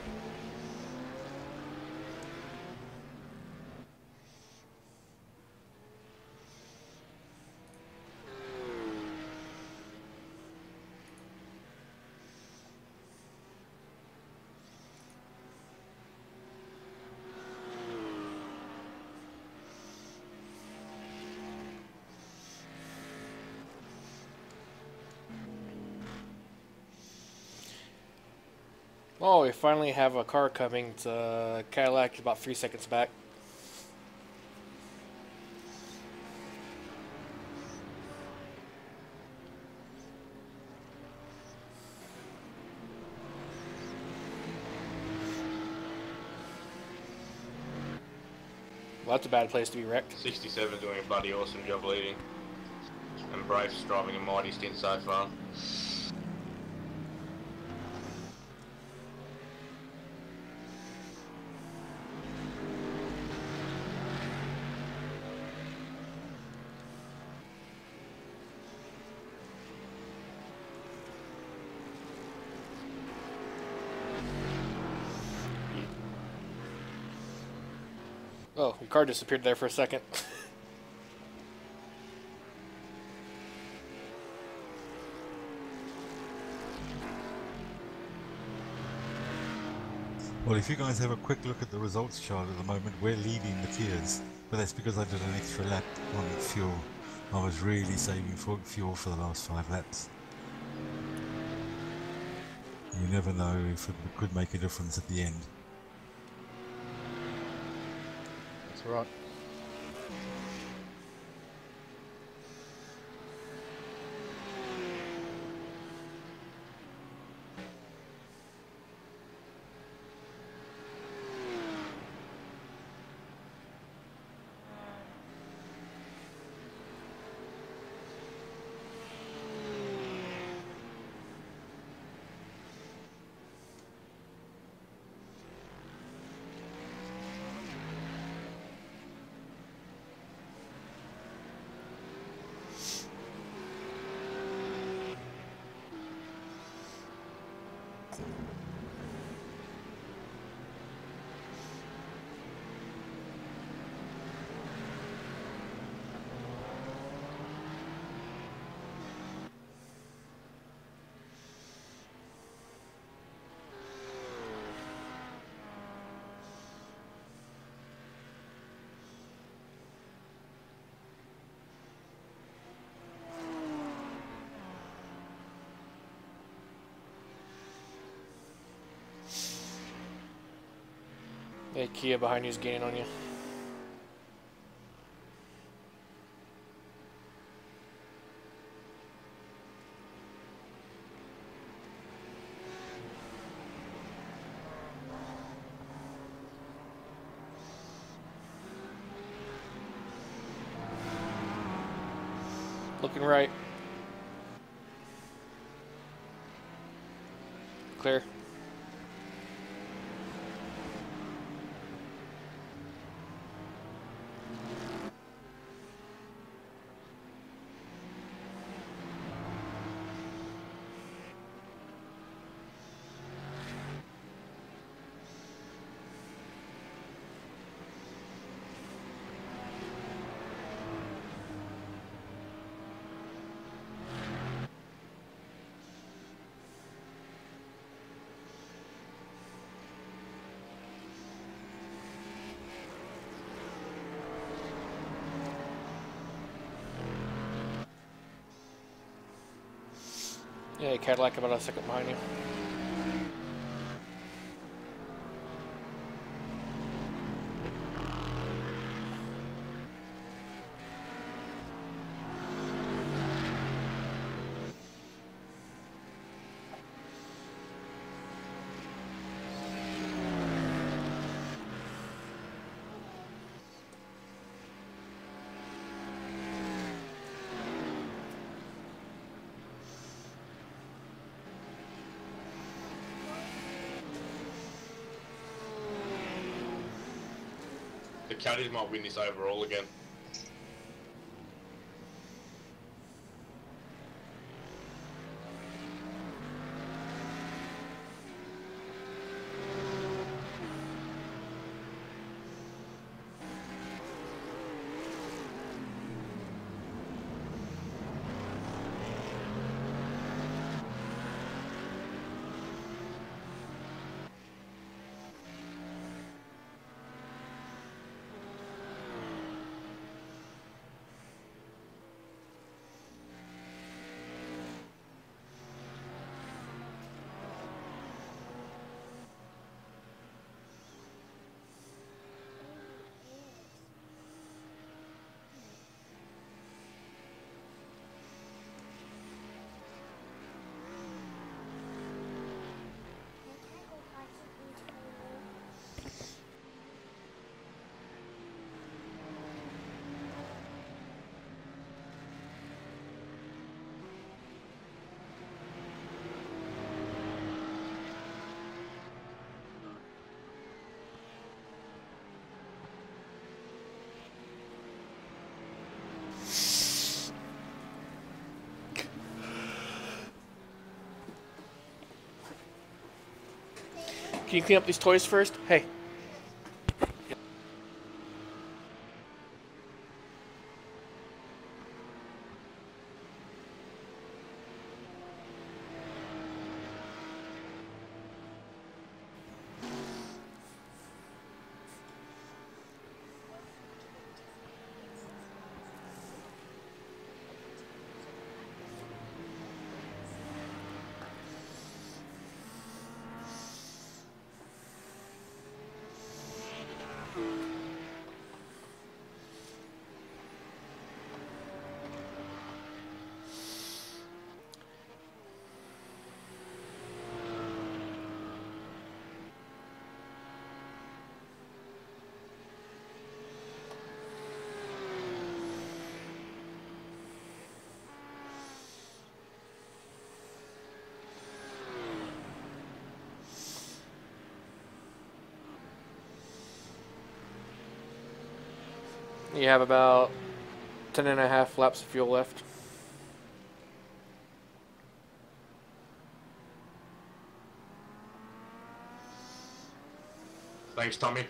Oh, we finally have a car coming. It's a Cadillac about three seconds back. Well, that's a bad place to be wrecked. sixty-seven doing a bloody awesome job leading. And Brave's driving a mighty stint so far. Oh, your car disappeared there for a second. Well, if you guys have a quick look at the results chart at the moment, we're leading the tiers, but that's because I did an extra lap on fuel. I was really saving for fuel for the last five laps. You never know if it could make a difference at the end. That's right. Hey, Kia behind you is gaining on you. Looking right. Clear. Yeah, Cadillac about a second behind you. The Caddies might win this overall again. Can you clean up these toys first? Hey. You have about ten and a half laps of fuel left. Thanks, Tommy.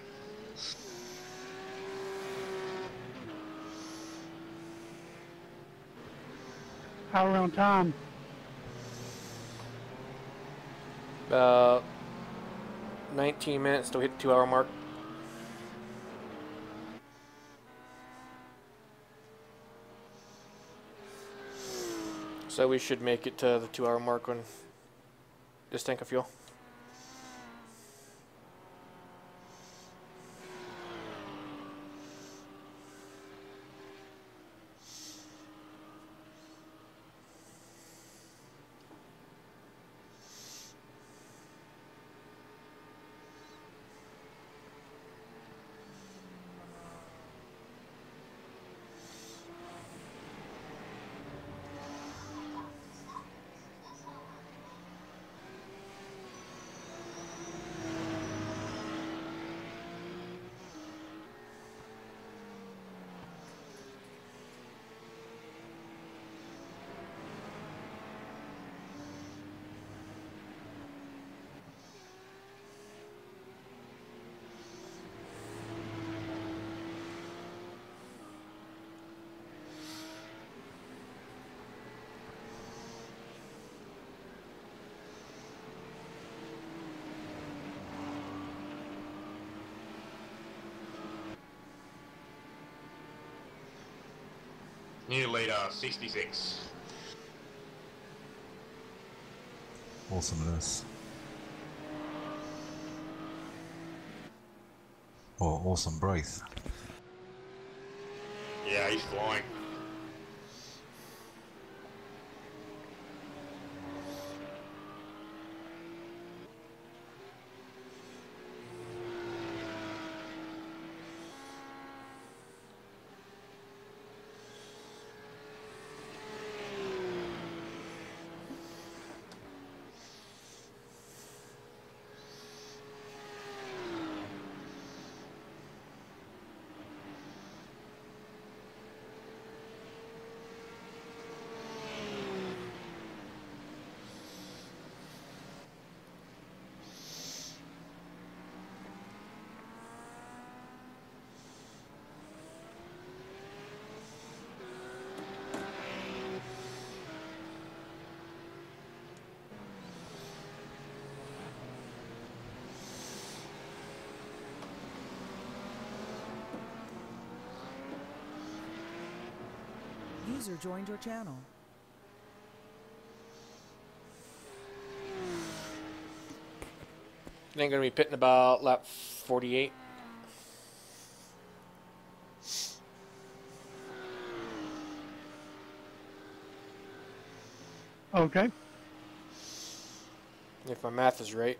How are we on time? About nineteen minutes to hit the two hour mark. So we should make it to the two hour mark on this tank of fuel. New leader, sixty-six. Awesome, Lewis. Or awesome, Braith. Yeah, he's flying. User joined your channel. I think I'm gonna be pitting about lap forty-eight. Okay. If my math is right.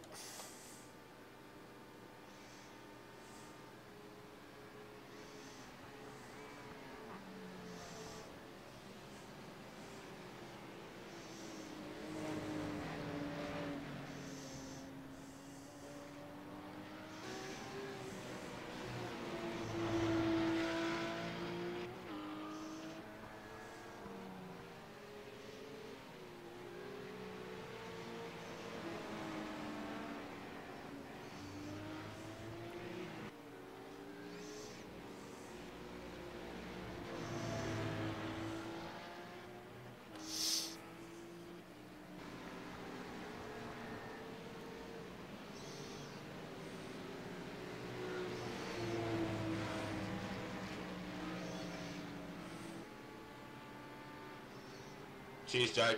Cheers, Jake.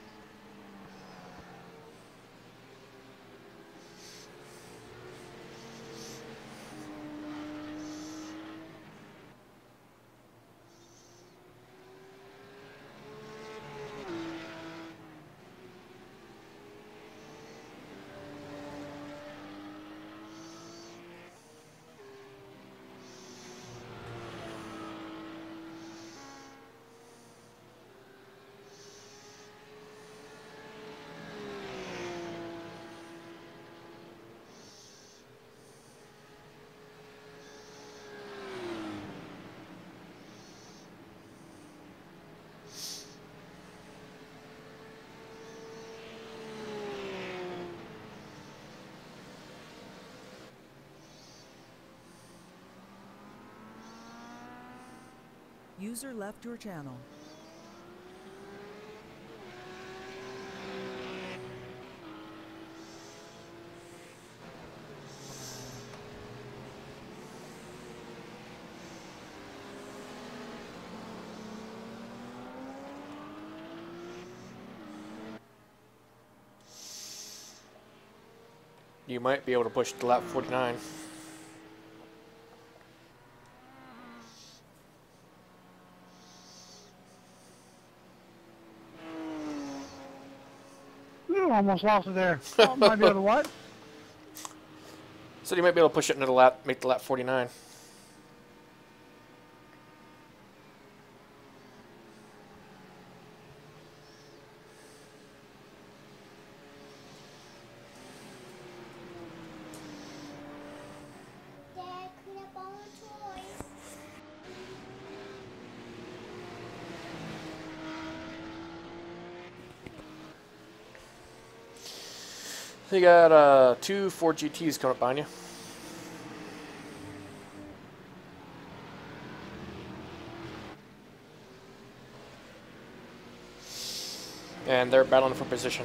User left your channel. You might be able to push to lap forty-nine. Ooh, almost lost it there. Oh, might be able to what? So you might be able to push it into the lap, make the lap forty-nine. You got uh, two Ford G Ts coming up behind you. And they're battling for position.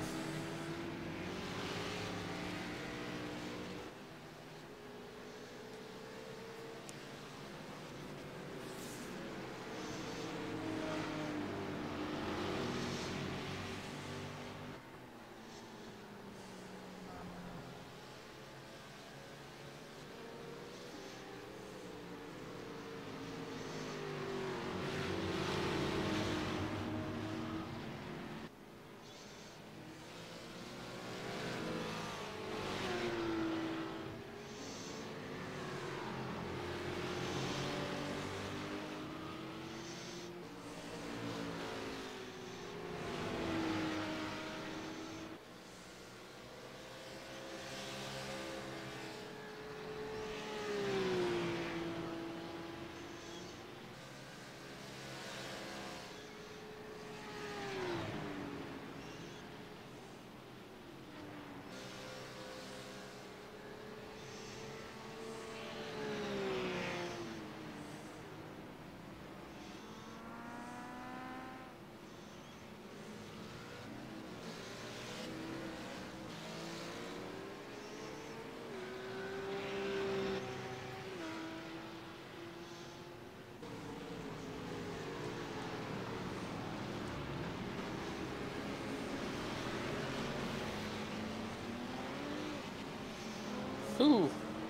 Ooh.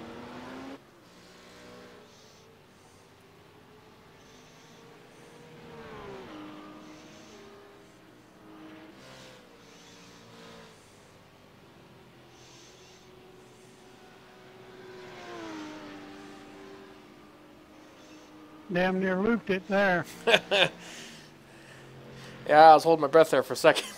Damn near looped it there. Yeah, I was holding my breath there for a second.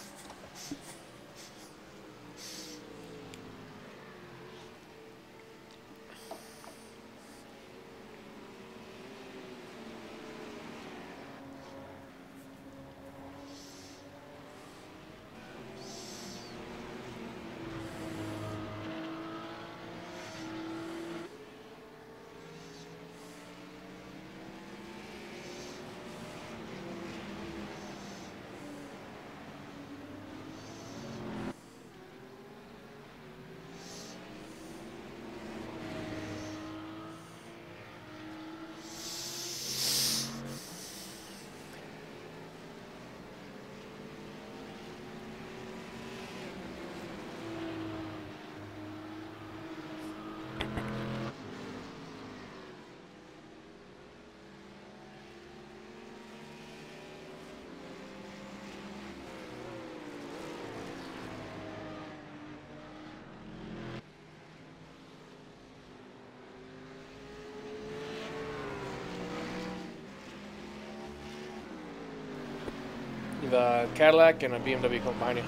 You have a Cadillac and a B M W coming behind you.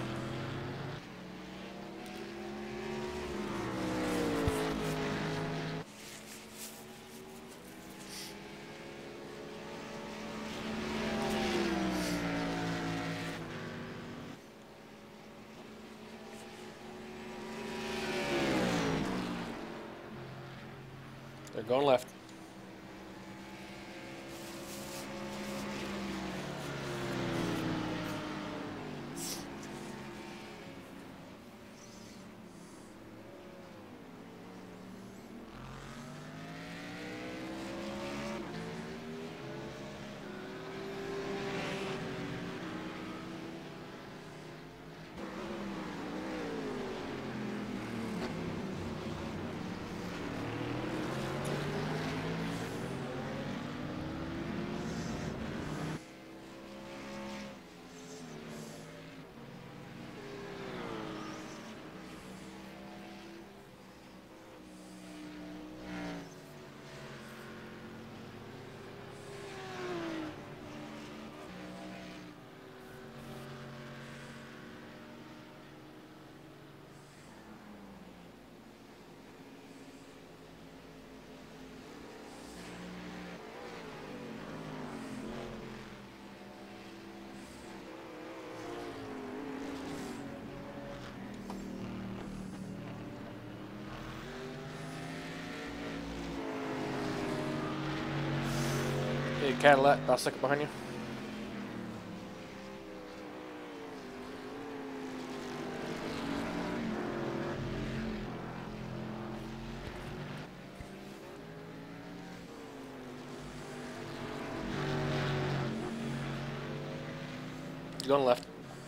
They're going left. Hey, Cadillac, about a second behind you. You're going left.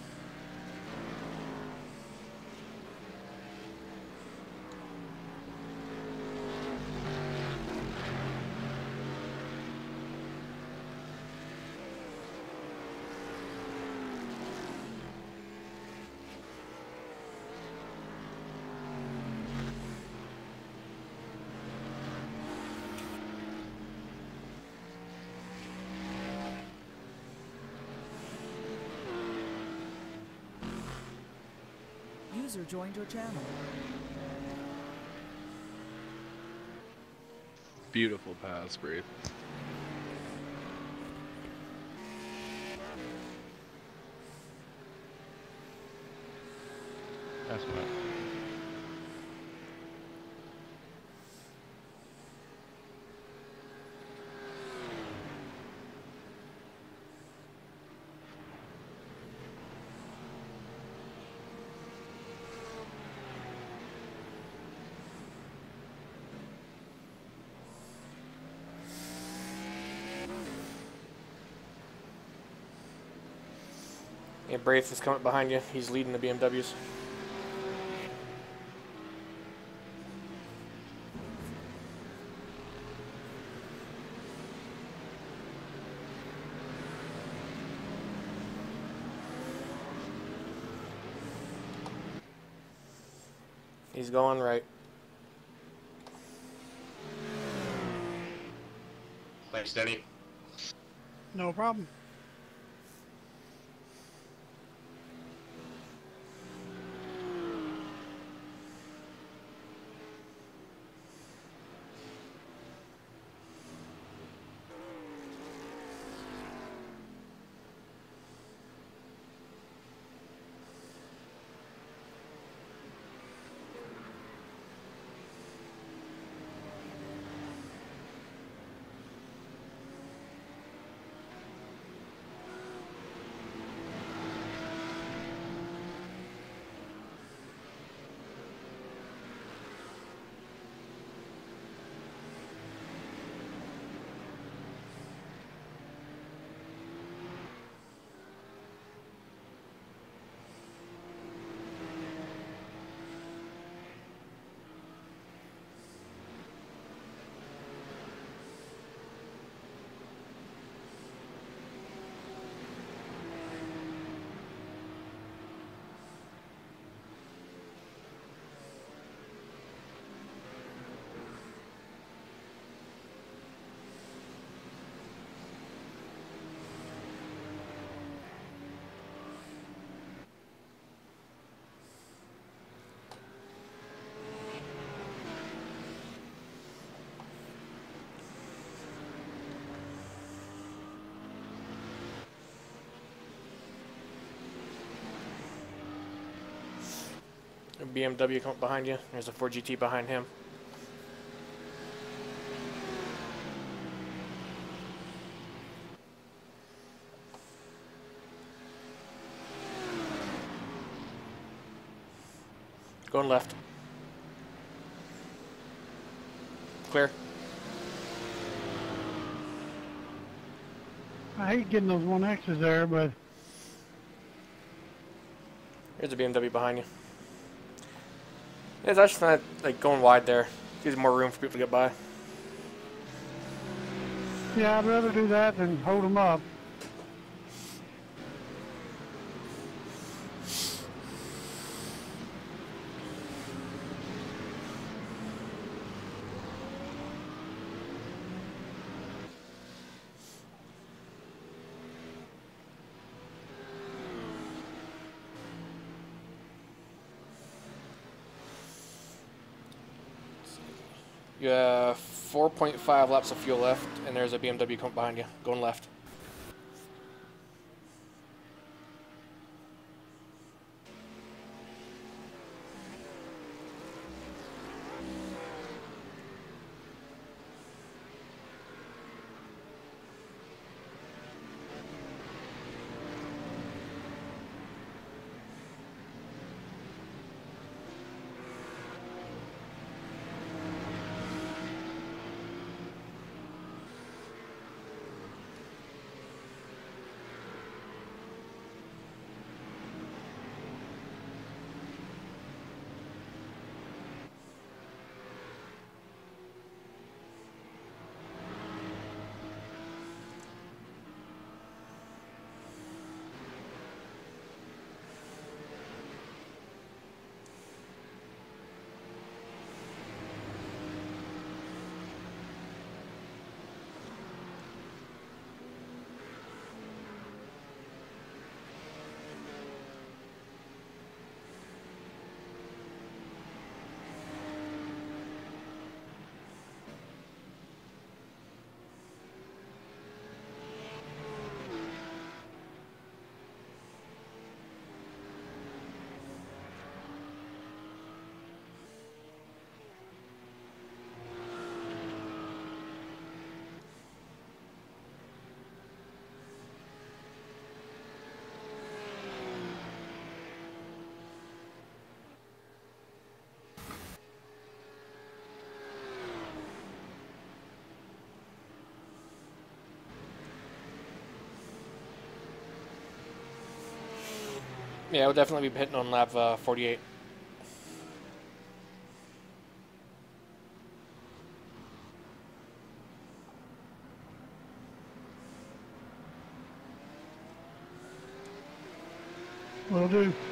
User joined your channel. Beautiful pass, Brave. That's what. Yeah, Braith is coming behind you. He's leading the B M Ws. He's going right. Thanks, Denny. No problem. A B M W come up behind you. There's a Ford G T behind him. Going left. Clear. I hate getting those one X's there, but There's a B M W behind you. It's actually not like going wide there. Gives more room for people to get by. yeah, I'd rather do that than hold them up. You have four point five laps of fuel left, and there's a B M W coming behind you, going left. Yeah, we'll definitely be hitting on lap uh, forty-eight. Will do.